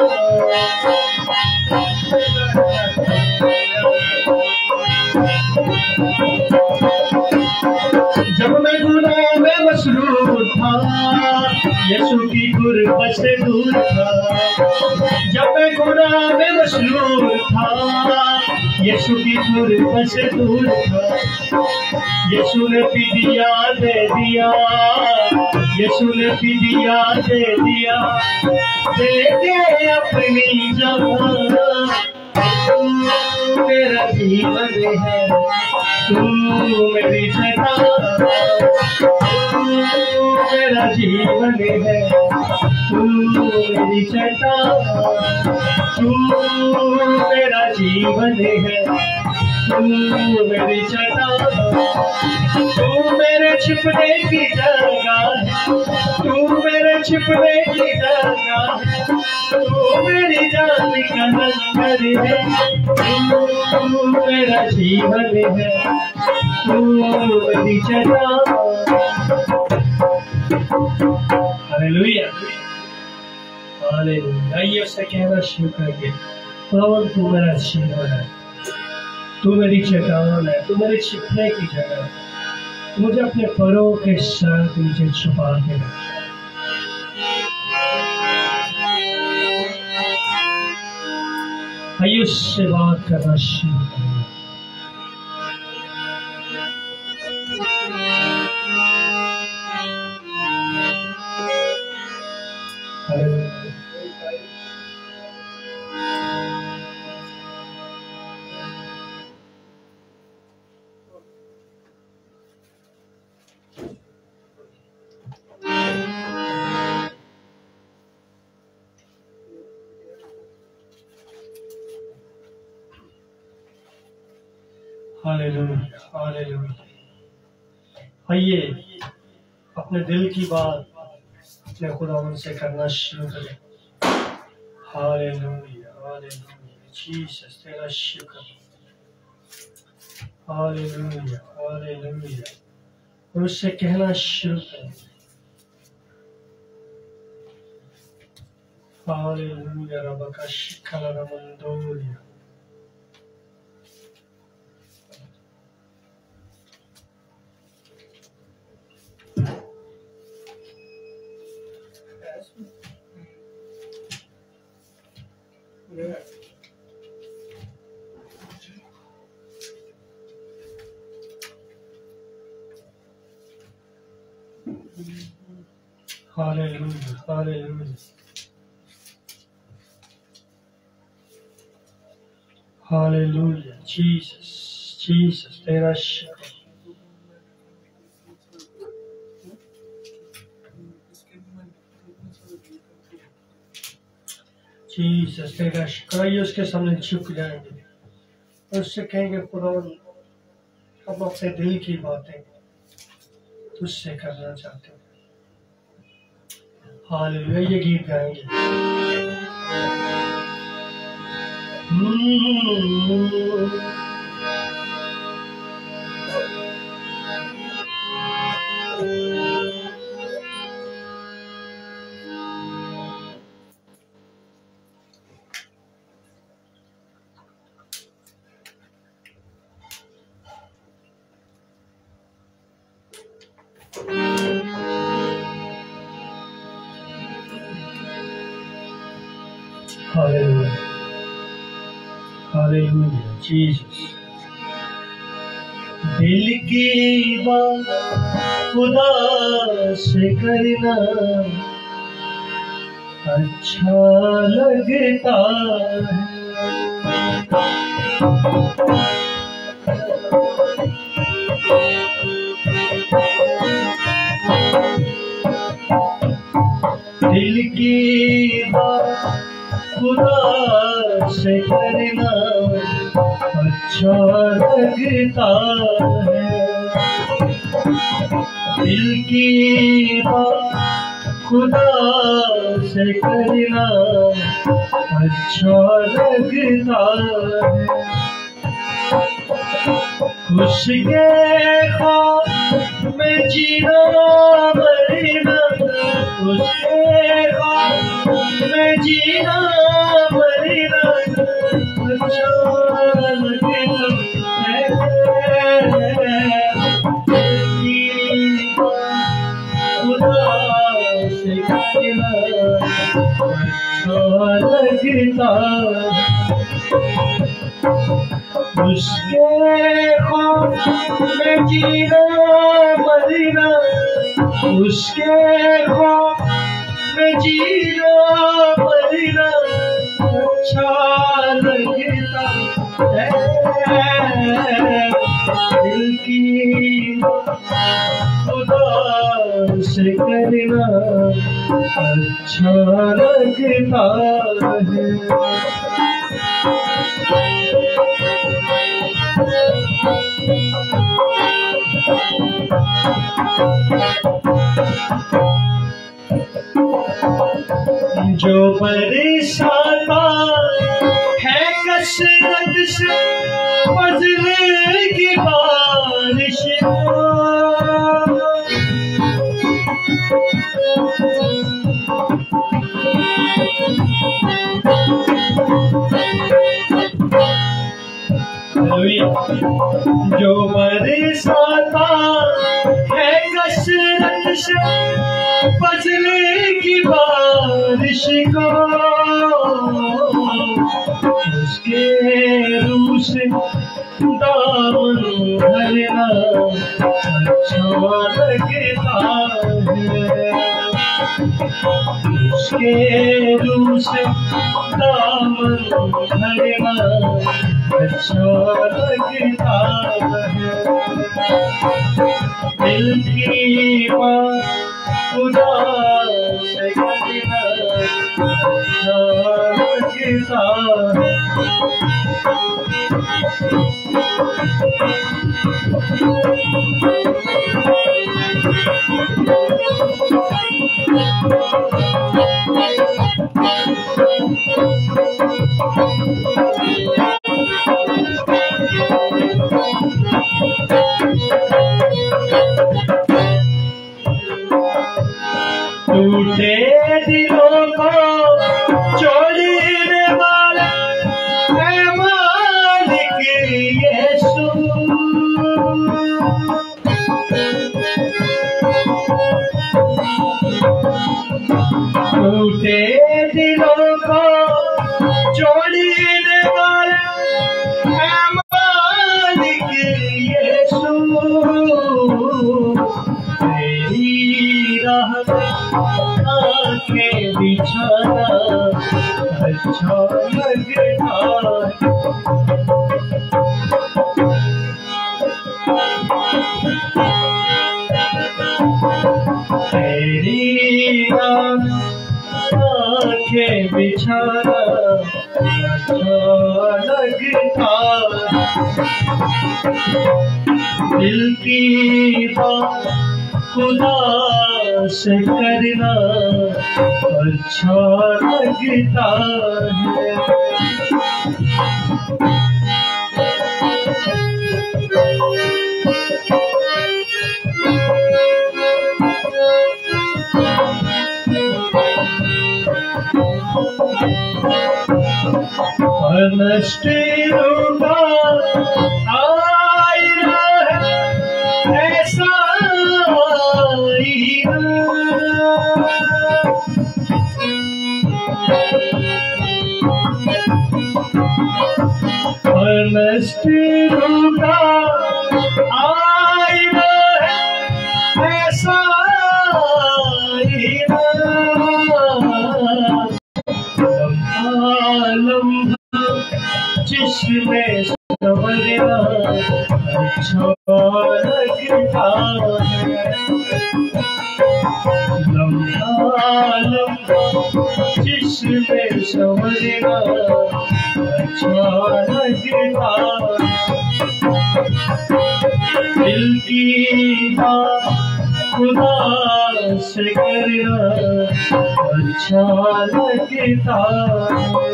जब मैं गुनाह में मसरूर था, यीशु की गुर्बत से दूर था, जब मैं गुनाह में मसरूर था, यीशु की गुर्बत से दूर था, यीशु ने फिदिया दे दिया, यीशु ने फिदिया दे दिया, दे के अपनी जान, तू मेरा जीवन है, तू मेरी चट्टान, तू मेरा जीवन है, तू मेरी चट्टान, तू मेरा जीवन है, तू मेरी चट्टान। तू मेरे छिपने की जगह है, तू मेरे छिपने की जगह है, तू मेरी जान का लंगर है, तू मेरा जीवन है, तू मेरी चट्टान। Hallelujah, hallelujah. आइए उससे कहना शुरू करेंगे, खुदावंद तू मेरा जीवन है, तू मेरी चट्टान है, तू मेरे छिपने की जगह है, मुझे अपने परों के साथ नीचे छुपा के रख। आइए उससे बात करना शुरू करें। Hallelujah, hallelujah. आइए अपने दिल की बात अपने खुदावंद से करना शुरू करें। Hallelujah, hallelujah. जीसस तेरा शुक्र। Hallelujah, hallelujah. और उससे कहना शुरू करें। हालेलुया, रब का शिखर रमंदोलिया। Hallelujah, hallelujah. Hallelujah, Jesus, Jesus, तेरा शुक्र। जीसस तेरा शुक्र। आइए उसके सामने झुक जाएंगे और उससे कहेंगे खुदावंद हम अपने दिल की बातें तुझसे करना चाहते हैं। हालेलुया, ये गीत गाएंगे। Hallelujah. Hallelujah. Jesus. दिल की बात खुदा से करना अच्छा लगता है। दिल की बात खुदा से करना अच्छा लगता है। दिल की बात खुदा से करना अच्छा लगता है। उसके ख्वाब में जीना मरना, उसके ख्वाब में जीना मरना अच्छा लगता है। खुदा से करना अच्छा लगता है। उसके ख्वाब में जीना मरना, उसके ख्वाब में जीना मरना अच्छा लगता है। दिल की खुदा से करना अच्छा लगता है। जो बरसाता है कसरत से फजल की बारिश, जो बरसाता है कसरत से फजल की बारिश को, उसके रूह से दामन भरना अच्छा लगता है। उसके रूह से दामन भरना अच्छा लगता है। दिल की बात खुदा से करना अच्छा लगता है। टूटे दिलों को जोड़ने वाला है मालिक यीशु। टूटे दिलों को जोड़ने वाला है मालिक यीशु। तेरी राह आके बिछाना अच्छा लगता है। तेरी आके बिछाना अच्छा लगता है। दिल की बात खुदा से करना अच्छा लगता है। नष्ट रूपा आईना है ऐसा आईना, नष्ट रूठा आईना है ऐसा आईना, लम्हा जिसमें सवरना अच्छा लगता है। लम्हा जिसमें सवरना अच्छा लगता है। दिल की बात खुदा से करना अच्छा लगता है।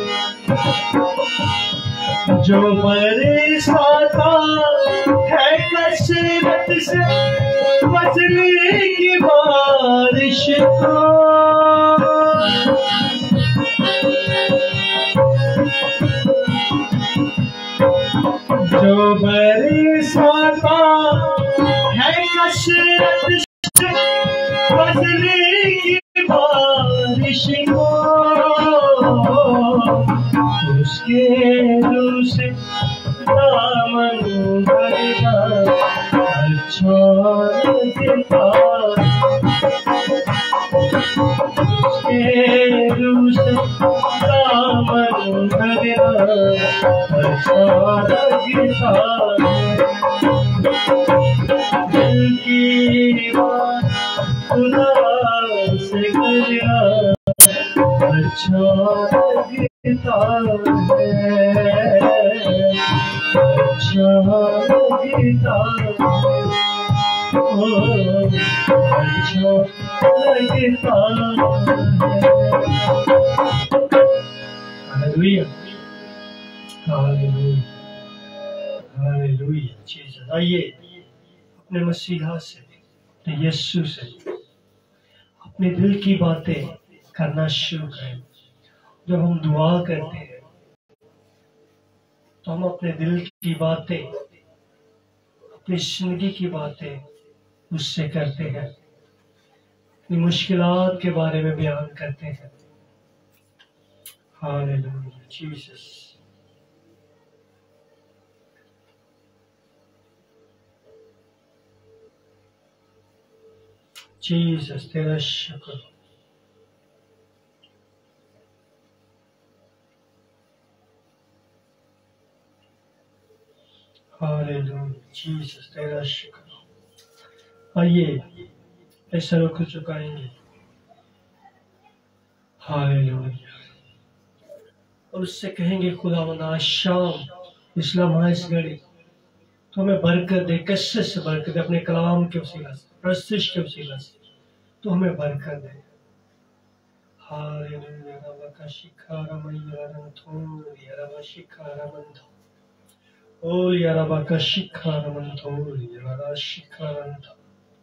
जो बरसाता है कसरत से बजरी की बारिश को, जो बरसाता है कसरत से बजरी की बारिश को, उसके रूह से दामन भरना अच्छा लगता है। उसके रूह से दामन भरना अच्छा लगता है। दिल की बात खुदा से करना अच्छा लगता है, अच्छा लगता है, ओ अच्छा लगता है। Hallelujah, hallelujah, hallelujah. जीसस, आइए अपने मसीहा से, अपने यीशु से अपने दिल की बातें करना शुरू करें। जब हम दुआ करते हैं तो हम अपने दिल की बातें, अपनी जिंदगी की बातें उससे करते हैं, अपनी मुश्किलात के बारे में बयान करते हैं। Hallelujah, Jesus. जीसस, तेरा शुक्र। हालेलुया, जीसस, तेरा शुक्र। आइए ऐसा रुख चुकाएंगे। हालेलुया, और उससे कहेंगे खुदावंद आज शाम, इस लम्हा, इस घड़ी तो हमें बरकत दे, कसरत से बरकत दे, अपने कलाम के वसीला से, प्रस्तुत के वसीला से तो हमें बरकत दे। हालेलुया, रबा का शिखारा मैया रंथोर या रबा शिखारा मंथो, ओ या रबा का शिखारा मंथोर या रबा शिखारा मंथो।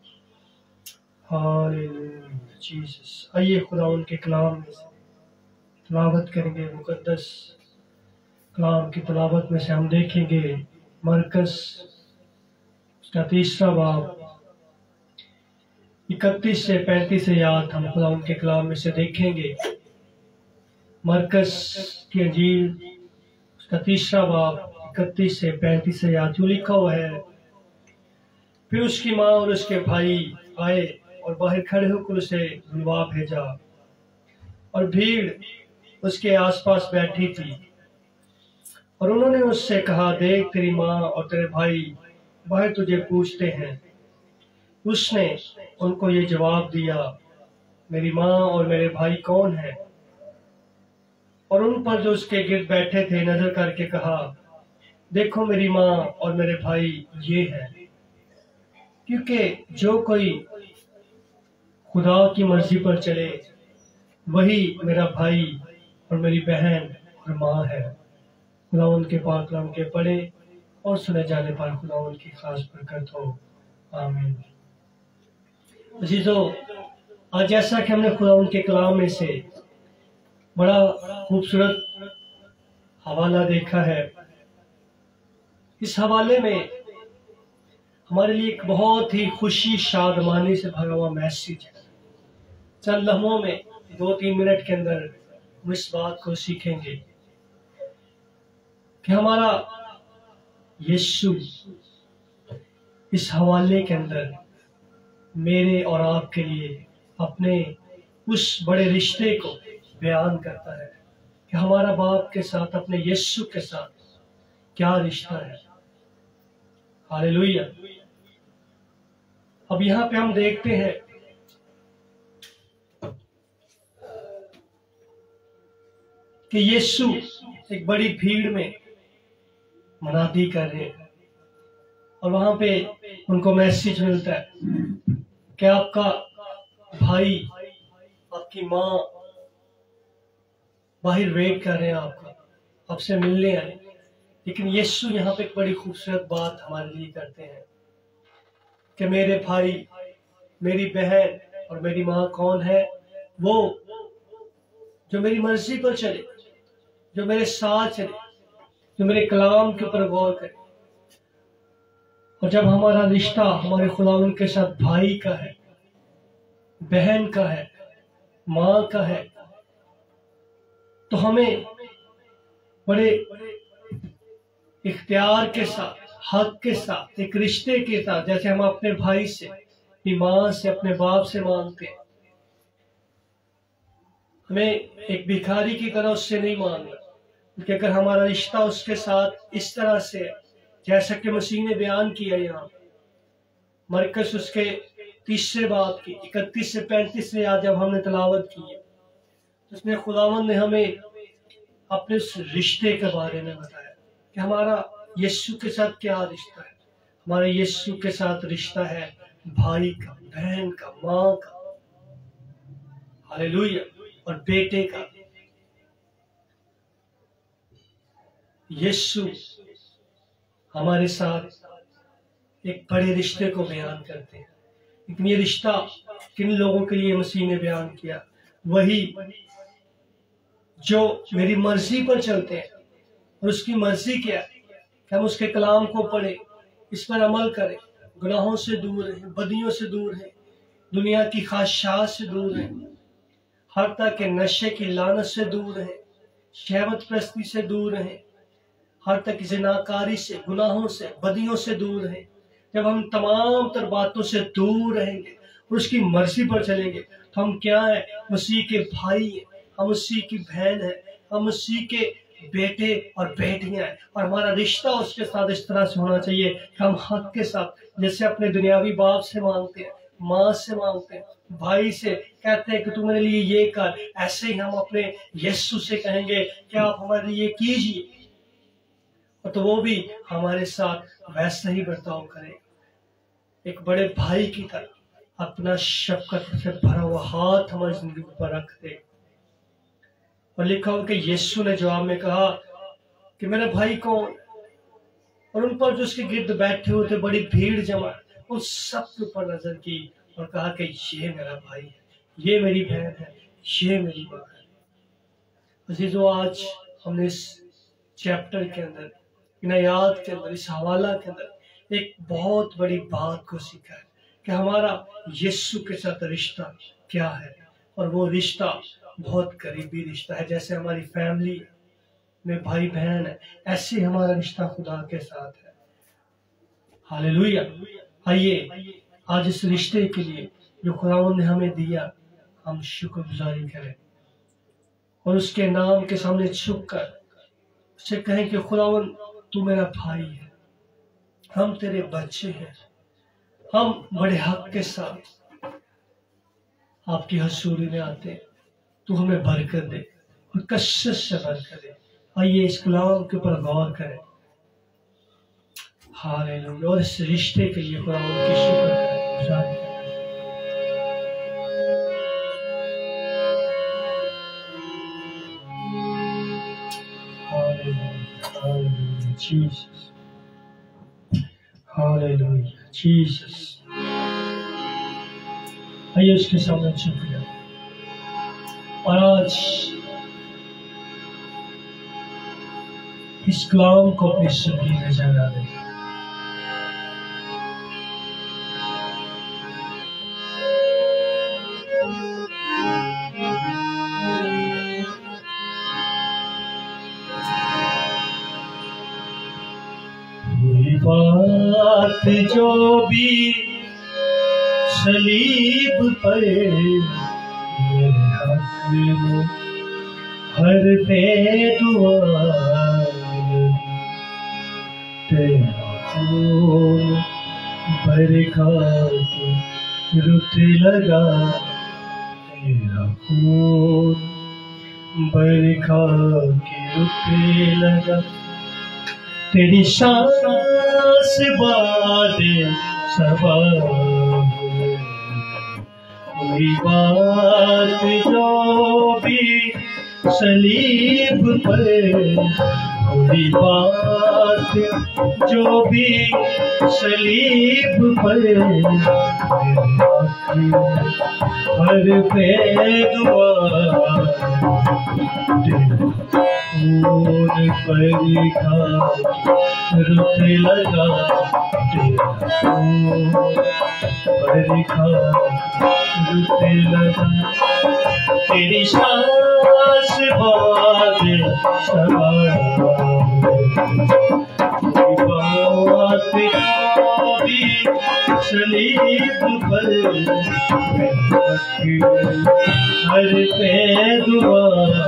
Hallelujah, Jesus. आइए खुदा उनके कलाम में से तिलावत करेंगे। मुकद्दस कलाम की तिलावत में से हम देखेंगे मरकस उसका 3 बाब 31 से 35 आयत हम खुदा उनके कलाम में से देखेंगे। मरकस की अंजील उसका 3 बाब 31 से 35 आयत जो लिखा हुआ है, फिर उसकी माँ और उसके भाई आए और बाहर खड़े होकर उसे बुलवा भेजा, और भीड़ उसके आसपास बैठी थी, और उन्होंने उससे कहा, देख तेरी माँ और तेरे भाई बाहर तुझे पूछते हैं। उसने उनको ये जवाब दिया, मेरी माँ और मेरे भाई कौन है? और उन पर जो उसके गिर्द बैठे थे नजर करके कहा, देखो मेरी माँ और मेरे भाई ये है। क्योंकि जो कोई खुदा की मर्जी पर चले वही मेरा भाई और मेरी बहन और माँ है। खुदा उनके पाक कलाम के पढ़े और सुने जाने पर खुदा उनकी खास बरकत हो। आमीन। अजीजों, आज जैसा कि हमने खुदा उनके कलाम में से बड़ा खूबसूरत हवाला देखा है, इस हवाले में हमारे लिए एक बहुत ही खुशी शादमानी से भरा हुआ मैसेज है। चंद लम्हों में 2-3 मिनट के अंदर हम इस बात को सीखेंगे कि हमारा यीशु इस हवाले के अंदर मेरे और आपके लिए अपने उस बड़े रिश्ते को बयान करता है कि हमारा बाप के साथ, अपने यीशु के साथ क्या रिश्ता है। हालेलुया। अब यहाँ पे हम देखते हैं कि यीशु एक बड़ी भीड़ में मुनादी कर रहे हैं और वहां पे उनको मैसेज मिलता है कि आपका भाई, आपकी माँ बाहर वेट कर रहे हैं, आपसे मिलने आए। लेकिन यीशु यहाँ पे एक बड़ी खूबसूरत बात हमारे लिए करते हैं कि मेरे भाई, मेरी बहन और मेरी माँ कौन है? वो जो मेरी मर्जी पर चले, जो मेरे साथ चले, जो मेरे कलाम के ऊपर गौर करे। और जब हमारा रिश्ता हमारे खुदावंद के साथ भाई का है, बहन का है, माँ का है, तो हमें बड़े इख्तियार के साथ, हक के साथ, एक रिश्ते के साथ, जैसे हम अपने भाई से, अपनी माँ से, अपने बाप से मांगते हैं, हमें एक भिखारी की तरह उससे नहीं मांगना। क्योंकि अगर हमारा रिश्ता उसके साथ इस तरह से है, जैसा कि मसीह ने बयान किया यहाँ मरकस उसके 30 बाब की 31 से 35 में आज जब हमने तलावत की है, तो उसमें खुदावंद ने हमें अपने उस रिश्ते के बारे में बताया कि हमारा यीशु के साथ क्या रिश्ता है। हमारा यीशु के साथ रिश्ता है भाई का, बहन का, माँ का, हालेलुया, और बेटे का। यीशु हमारे साथ एक बड़े रिश्ते को बयान करते हैं। लेकिन ये रिश्ता किन लोगों के लिए मसीह ने बयान किया? वही जो मेरी मर्जी पर चलते हैं। और उसकी मर्जी क्या है कि हम उसके कलाम को पढ़े, इस पर अमल करें, गुनाहों से दूर रहें, बदियों से दूर रहें, दुनिया की ख्वाहिशात से दूर रहें, हर तरह के नशे की लानत से दूर रहें, शहवत परस्ती से दूर रहें, हर तक ज़िनाकारी से, गुनाहों से, बदियों से दूर रहें। जब हम तमाम तर बातों से दूर रहेंगे और उसकी मर्जी पर चलेंगे, तो हम क्या है? मसीह के भाई हैं, हम मसीह की बहन है, हम मसीह के बेटे और बेटियां हैं। और हमारा रिश्ता उसके साथ इस तरह से होना चाहिए कि हम हक के साथ, जैसे अपने दुनियावी बाप से मांगते हैं, माँ से मांगते हैं, भाई से कहते हैं कि तू मेरे लिए ये कर, ऐसे ही हम अपने यीशु से कहेंगे कि आप हमारे लिए कीजिए, और तो वो भी हमारे साथ वैसा ही बर्ताव करे, एक बड़े भाई की तरह अपना शफकत से भरा हुआ हाथ हमारी जिंदगी पर रख दे। और लिखा हो कि यीशु ने जवाब में कहा कि मेरा भाई कौन? और उन पर जो उसके गिर्द बैठे हुए थे बड़ी भीड़ जमा, उन सब के ऊपर नजर की और कहा कि ये मेरा भाई है, ये मेरी बहन है, ये मेरी माँ है। अजीजों, आज हमने इस चैप्टर के अंदर, इन आयात के अंदर, इस हवाला के अंदर एक बहुत बड़ी बात को सीखा है कि हमारा यीशु के साथ रिश्ता क्या है। और वो रिश्ता बहुत करीबी रिश्ता है। जैसे हमारी फैमिली में भाई बहन है, ऐसे हमारा रिश्ता खुदा के साथ है। हालेलुया। आइए आज इस रिश्ते के लिए जो खुदावंद ने हमें दिया, हम शुक्रगुजारी करें और उसके नाम के सामने झुक कर उससे कहें कि खुदावंद तू मेरा भाई है, हम तेरे बच्चे हैं, हम बड़े हक के साथ आपकी हजूरी में आते हैं। तू हमें बरकत दे और कसरत से बरकत दे। आइए इस कलाम के ऊपर गौर करें। हालेलुया। और इस रिश्ते के लिए खुदावंद की शुक्र करें। Hallelujah, Jesus. Hallelujah, Jesus. आइए उसके सामने शुक्रिया। और आज इस कलाम को अपनी जिंदगी में जगा दें। बात जो भी सलीब पर मेरे हक में हर बेदुआ तेरा खून बरखा के रुत लगा, तेरा खून बरखा के रुत लगा। तेरी सांस बादे सबा कोई बात जो भी सलीब पर, कोई बात जो भी सलीब पर हर बेदुआ खून पर खा रुत लगा, तेरा खून पर खा रुत लगा। तेरी सांस बाद सबा बात भी सलीब पर हर पे दुआ।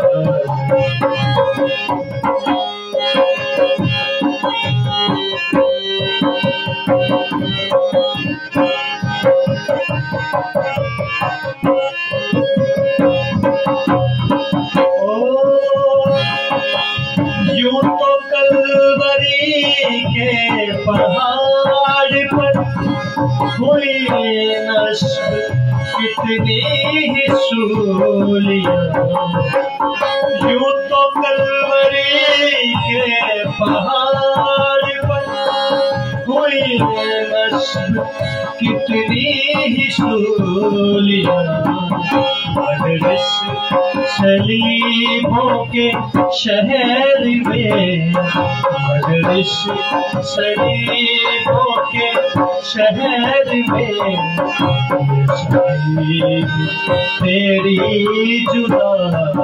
यूं तो कलवरी के पहाड़ पर हुई नस्ल कितनी ही सूलियां, यूं तो कलवरी के पहाड़ पर हुई नस्ल कितनी ही सूलियां। मदरस सलीबों के शहर में, मदरस सलीबों के शहर में सलीब तेरी जुदा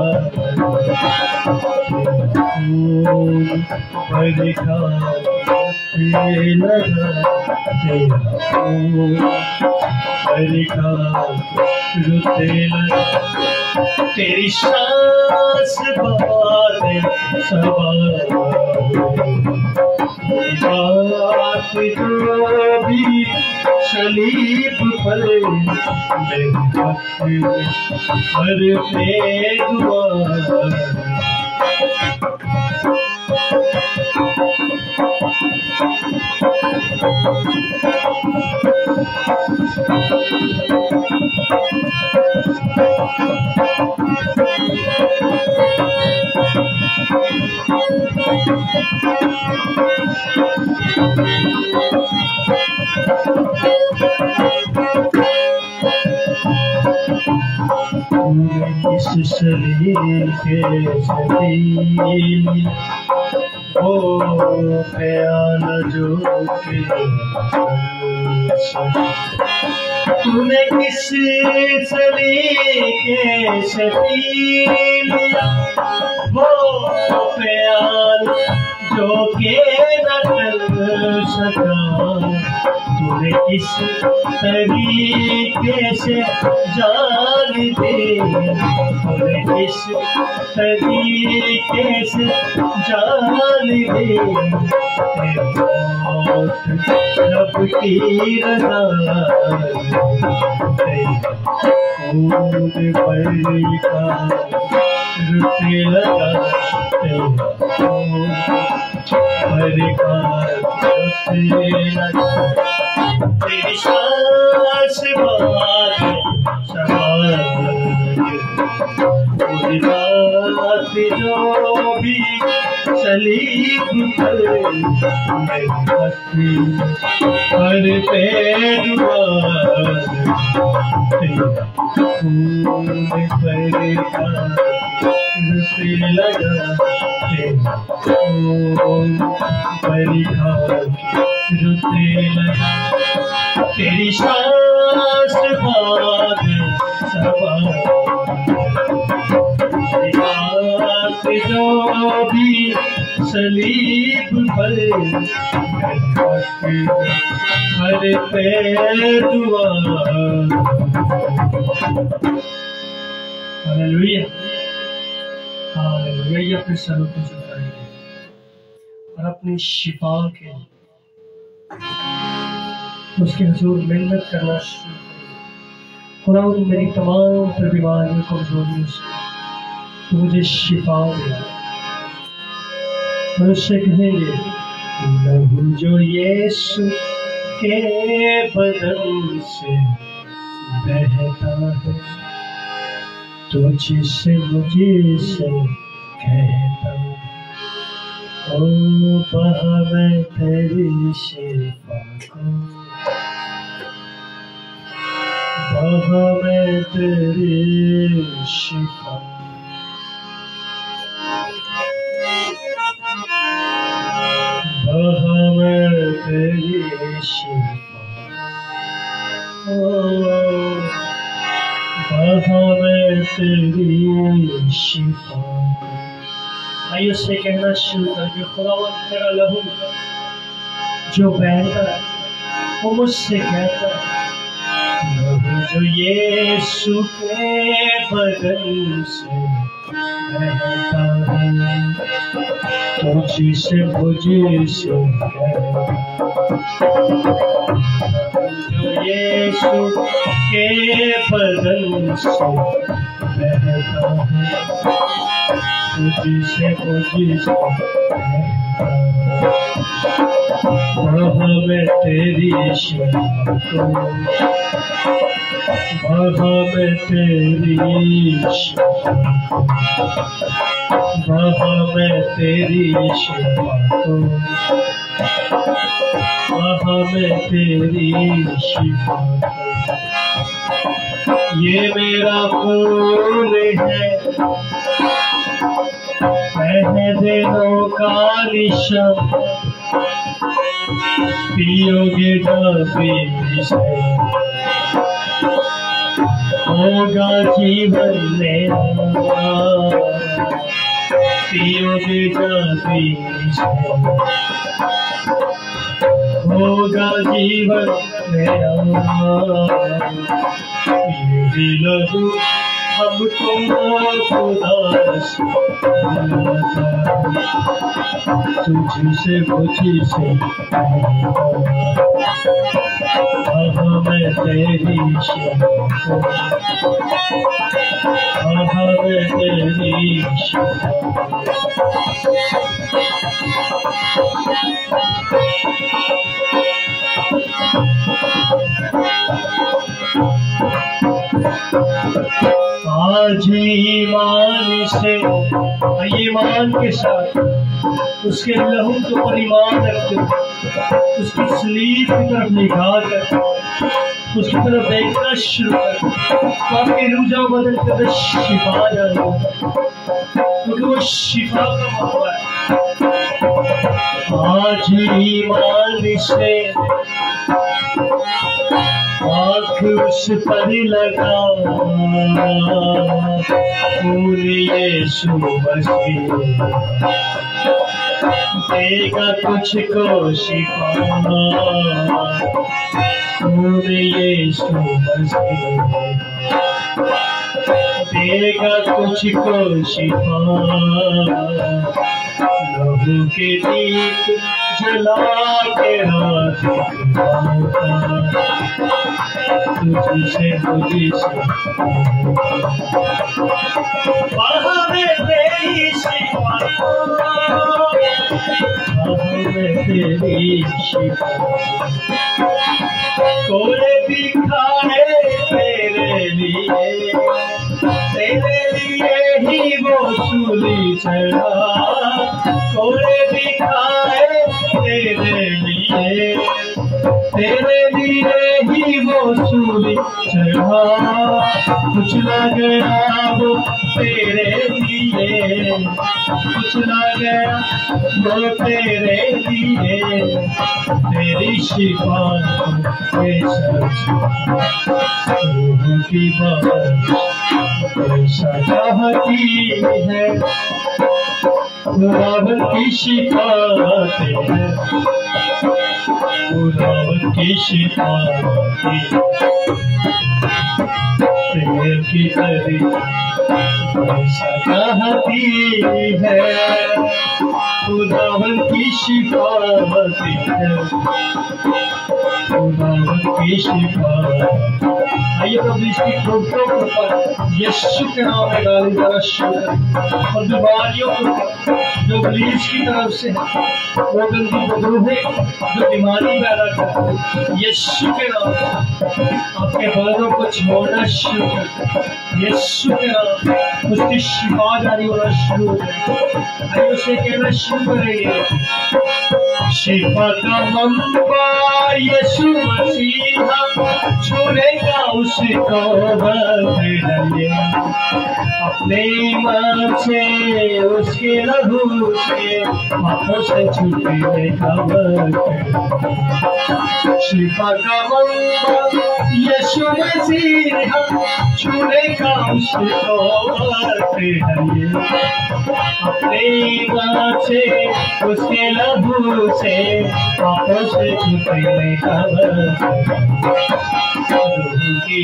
खून बरखा लगा, तेरा खून बरखा रुते लगा। तेरी सांस बात सबा बात जो भी सलीब पर मेरे हक हर पे दुआ। इस सलीब के सलील वो प्याला जो के तूने किस सलीब के सलील वो प्याला जो के न टल सका। तूने किस तरीके से जान दे, तूने किस तरीके से जान दे। मौत रब की रज़ा, खून पर का रुत लगा, तेरा खून पर का रुत लगा। तेरी सांस बात सबा कोई बात जो भी सलीब पर मेरे हक हर पे दुआ। तेरा खून पर का रुत लगा, तेरा खून पर का रुत लगा। तेरी सांस बात सबा बात जो भी सलीब पर हर पे दुआ। Hallelujah hallelujah. अपने सरों को झुकाइए और अपनी शिफा के उसके हुजूर मिन्नत करना शुरू करिए। खुदा मेरी तमाम तर बीमारियों कमजोरियों से तो मुझे शिफा दे। और उससे कहेंगे लहू जो यीशु के बदन से बहता है तुझसे मुझे से कहता ओ बहा मैं तेरी शिफा को, बहा मैं तेरी शिफा, बहा मैं तेरी शिफा, बहा मैं तेरी शिफा। आइए उससे कहना शुरू करके खुदावंद तेरा लहू जो बहता है वो मुझसे कहता है लहू जो यीशु के बदन से बहता है तुझसे मुझसे जो यीशु के बदन से बहता है तुझसे मुझसे बहा मैं तेरी शिफा को, बहा मैं तेरी शिफा को, बहा मैं तेरी शिफा को, बहा मैं तेरी शिफा को। ये मेरा खून है दिनों का निशान पियोगे जब से होगा जीवन मेरा, पियोगे जब से होगा जीवन मेरा। ये लहू हमको खुदा से तुझसे मुझसे बहा मैं तेरी शिफा को, बहा मैं तेरी शिफा आज ईमान से, ईमान के साथ उसके लहू के ऊपर ईमान रखते उसकी सलीब की तरफ निगाह कर उसकी तरफ देखना शुरू कर तो आपकी रूजा बदल कर शिफा आ जाएगा क्योंकि वो शिफा का मौका है। आज ईमान से आँख उस पर लगा फूल यीशु मसीह देगा तुझको शिफा, फूल यीशु मसीह देगा तुझको शिफा। लहू के दीप जला के हाथ तुझसे मुझसे बहा मैं तेरी शिफा को, बहा मैं तेरी शिफा। कोले भी खाए तेरे लिए ही वो सूली चढ़ा, कोले भी खाए तेरे लिए ही वो सूली चढ़ा। कुछ न गया वो तेरे लिए, कुछ न गया वो तेरे लिए, तेरी शिफा रूह की बात ऐसा चाहती है खुदावन की शिफाते हैं, खुदावन की शिफाते प्रेम की हरी चाहती है, खुदावन की शिफाते हैं, खुदावन की शिफाते। आइए प्रभु इसकी ठोकरों के ऊपर यीशु के नाम में डाली जरा शुरू और बीमारियों के ऊपर जो इब्लीस की तरफ से वो गंदी बदरूहें जो बीमारी पैदा करती यीशु के नाम आपके बालों को छोड़ना शुरू कर, यीशु के नाम उसकी शिफा जारी होना शुरू हो जाए। आइए उसे कहना शुरू करेंगे, शिफा का मंबा यीशु मसीहा छूलेगा उसको बदलिए, अपने ईमान से उसके लहू से हाथों से छूटेगा शिफा का मंबा यीशु मसीहा छूलेगा उसको बदलिए, अपने ईमान से उसके लहू से हाथों से छूटेगा की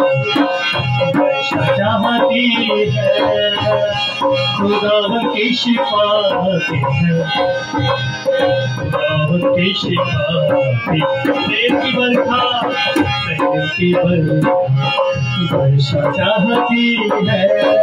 चाहती है, खुदावन की शिफाते हैं, खुदावन की शिफाते प्रेम की बरखा, प्रेम की वर्षा चाहती है,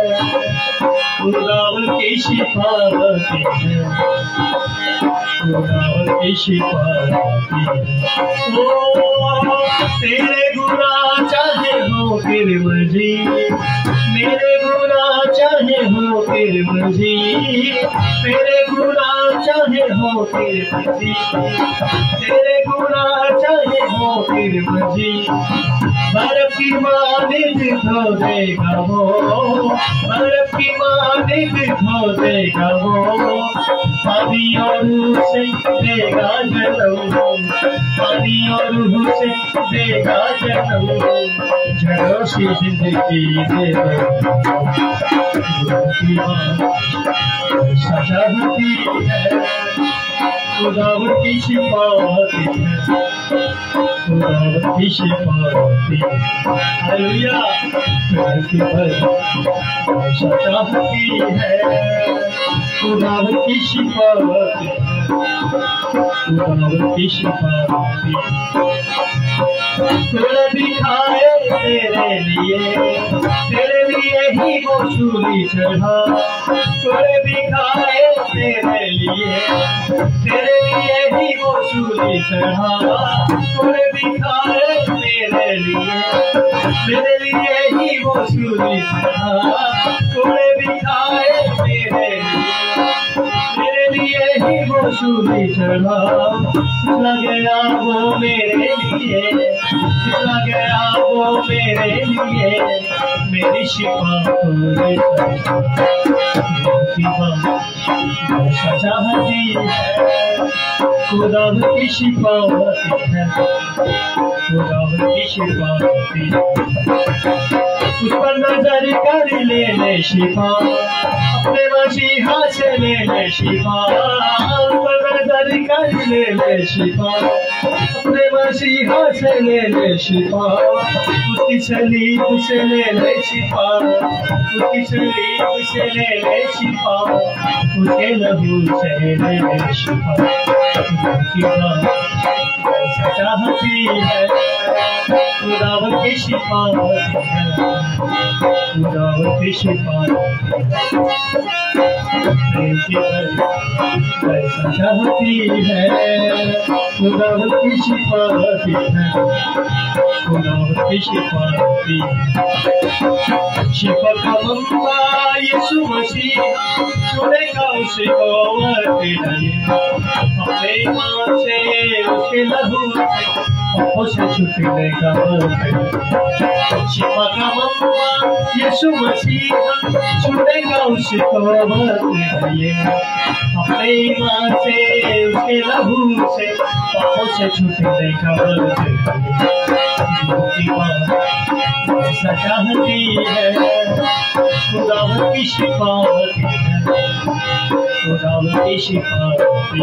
खुदावन की शिफाते हैं, खुदावन की शिफाते हैं। ओ तेरे गुनाह चाहे हो फिर मर्जी, मेरे गुनाह चाहे हो फिर मर्जी, मेरे गुनाह चाहे हो फिर मर्जी, तेरे गुनाह चाहे हो फिर मर्जी, बर्फ की मानिद धो देगा वो, बर्फ की मानिद धो देगा वो, पानी और रूह से देगा जन्म, पानी और रूह से देगा जन्म, जड़ों से जिंदगी देगा सजाती है, खुदावन की शिफाते हैं, खुदावन की शिफाते हालेलुया की सजाती है, खुदावन की शिफाते हैं, खुदावन की शिफाते तूने भी खाए तेरे लिए ही वो चूली चढ़ा, तूने भी खाए तेरे लिए ही वो चूली चढ़ा, तूने भी खाए मेरे लिए ही वो चूली चढ़ा, तूने भी खाए मेरे लिए ही वो चूली चढ़ा, गया वो मेरे लिए, गया वो मेरे लिए, मेरी शिफा चाहती है, खुदावन की शिफाते हैं, खुदावन की शिफाते उस पर नजर कर ले शिफा, अपने मसीहा से ले शिफा, उस पर नजर कर ले शिफा, अपने मसीहा से ले शिफा, उसकी सलीब से ले शिफा, उसकी सलीब से ले शिफा, उसके लहू से ले शिफा, चाहती है, खुदावन की शिफाते हैं, खुदावन की शिफाते प्रेम की वर्षा चाहती है, खुदावन की शिफाते हैं, खुदावन की शिफाते शिफा का मंबा यीशु मसीह छूलेगा उसको बदलिए, अपने ईमान से उसके लहू से छूटेगा शिफा का मंबा यीशु मसीह छूलेगा उसको वक्त है ये, अपने ईमान से उसके लहू से पापों से छूटने का वक्त है। की माँ ऐसा चाहती है, खुदावत की शिफात है, खुदावत की शिफात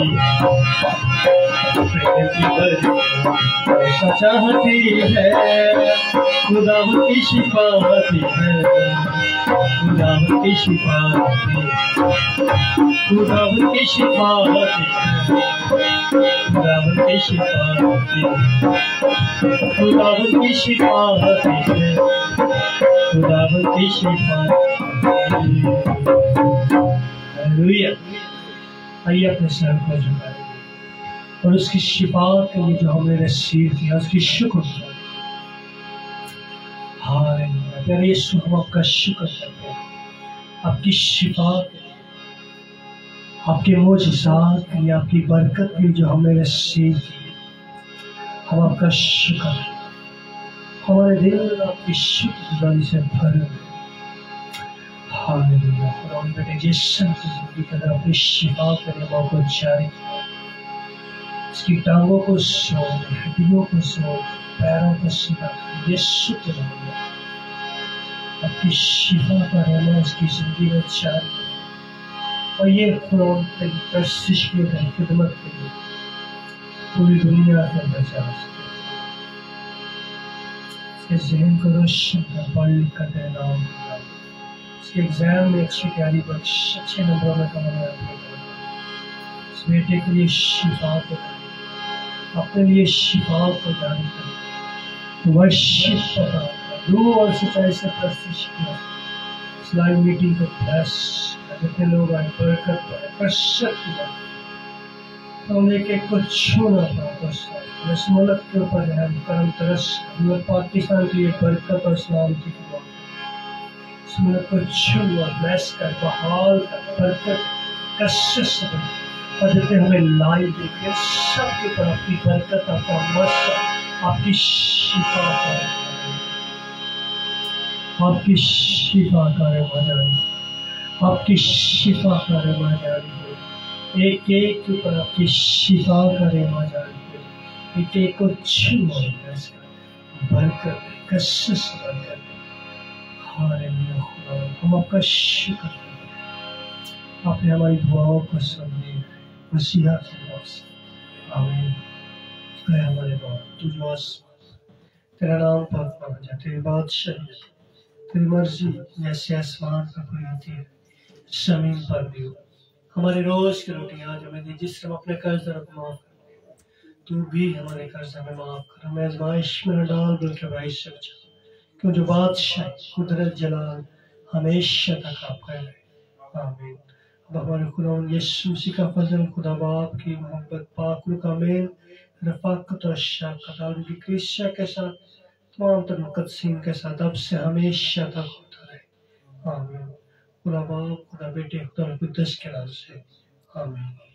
ऐसा चाहती है, खुदावत की शिफात है, खुदावत की शिफात है, खुदावत की शिफात है, खुदावत की शिफात है, खुदावत की शिफात है, खुदावत की शिफात है। हालेलुया। आइए अपने सर को झुकाएं और उसकी शिफात के लिए जो हमने रिसीव किया उसकी शुक्र गुजारें। हालेलुया। प्यारे यीशु, हम आपका शुक्र करते हैं, आपकी शिफात, आपके मोजज़ात के लिए, आपकी बरकत के लिए जो हमने रिसीव की, हम आपका शुक्र हैं। हमारे दिल आपकी शुक्र गुजारी से भरे हुए। हालेलुया। और हम बेटे यीशु की जिंदगी के अंदर अपनी शिफा करने को जारी, इसकी टांगों को सोड़, हड्डियों को सोड़, पैरों को सीधा यीशु के नाम में आपकी शिफा का रहना इसकी जिंदगी में जारी। और ये खुदा तेरी प्रशिश में तेरी खिदमत के लिए पूरी दुनिया के अंदर जा सके। इसके ज़हन को रोशन कर, पढ़ लिख कर तेरे नाम को याद, इसके एग्जाम में अच्छी तैयारी बख्श, अच्छे नंबरों में कमाने अपने इस बेटे के लिए शिफा को, अपने लिए शिफा को जारी कर, वर्शिप पता दो और सच्चाई से प्रशिश किया। इस लाइव मीटिंग को ब्लेस, जितने लोग आए बरकत पाए, बरकत किया, हम एक एक को छूना पाए। इस मुल्क के ऊपर रहम करम तरस, पाकिस्तान के लिए बरकत और सलामती की बात, इस मुल्क को छू और ब्लेस कर, बहाल कर, बरकत कशिश कर, और जितने हमें लाइव देखे सबके ऊपर आपकी बरकत, आपका मस्सा, आपकी शिफा का, आपकी शिफा का जारी, आपकी शिफा का रेमा जारी हो। एक एक के ऊपर आपकी शिफा का रेमा जारी हो। एक एक को छू और ब्लेस कर, बरकत कशिश बरकत। हालेलुया। खुदा हम आपका शुक्र करते हैं, आपने हमारी दुआओं को सुन लिया मसीहा के नाम से, आमीन। ऐ हमारे बाप, तू जो आसमान, तेरा नाम पाक माना जाए, तेरी बादशाही, तेरी मर्जी जैसे आसमान पर पूरी होती है जमीन पर भी हो। हमारे रोज की रोटी आज हमें दी, जिससे हम अपने कर्जदारों को माफ कर, तू भी हमारे कर्ज हमें माफ कर, हमें आजमाइश में न डाल बल्कि बुराई से बचा, क्यों जो बादशाह कुदरत जलाल हमेशा तक आपका है। आमीन। अब हमारे खुदा यीशु मसीह का फजल, खुदा बाप की मोहब्बत, पाक रूह का मेल, रफ़ाकत और शफ़क़त उनकी कलीसिया के साथ, तमाम तर मुक़द्दसीन के साथ अब से हमेशा तक होता रहे। आमीन। खुदा बाप, खुदा बेटे, खुदा कुद्दस के नाम से, आमीन।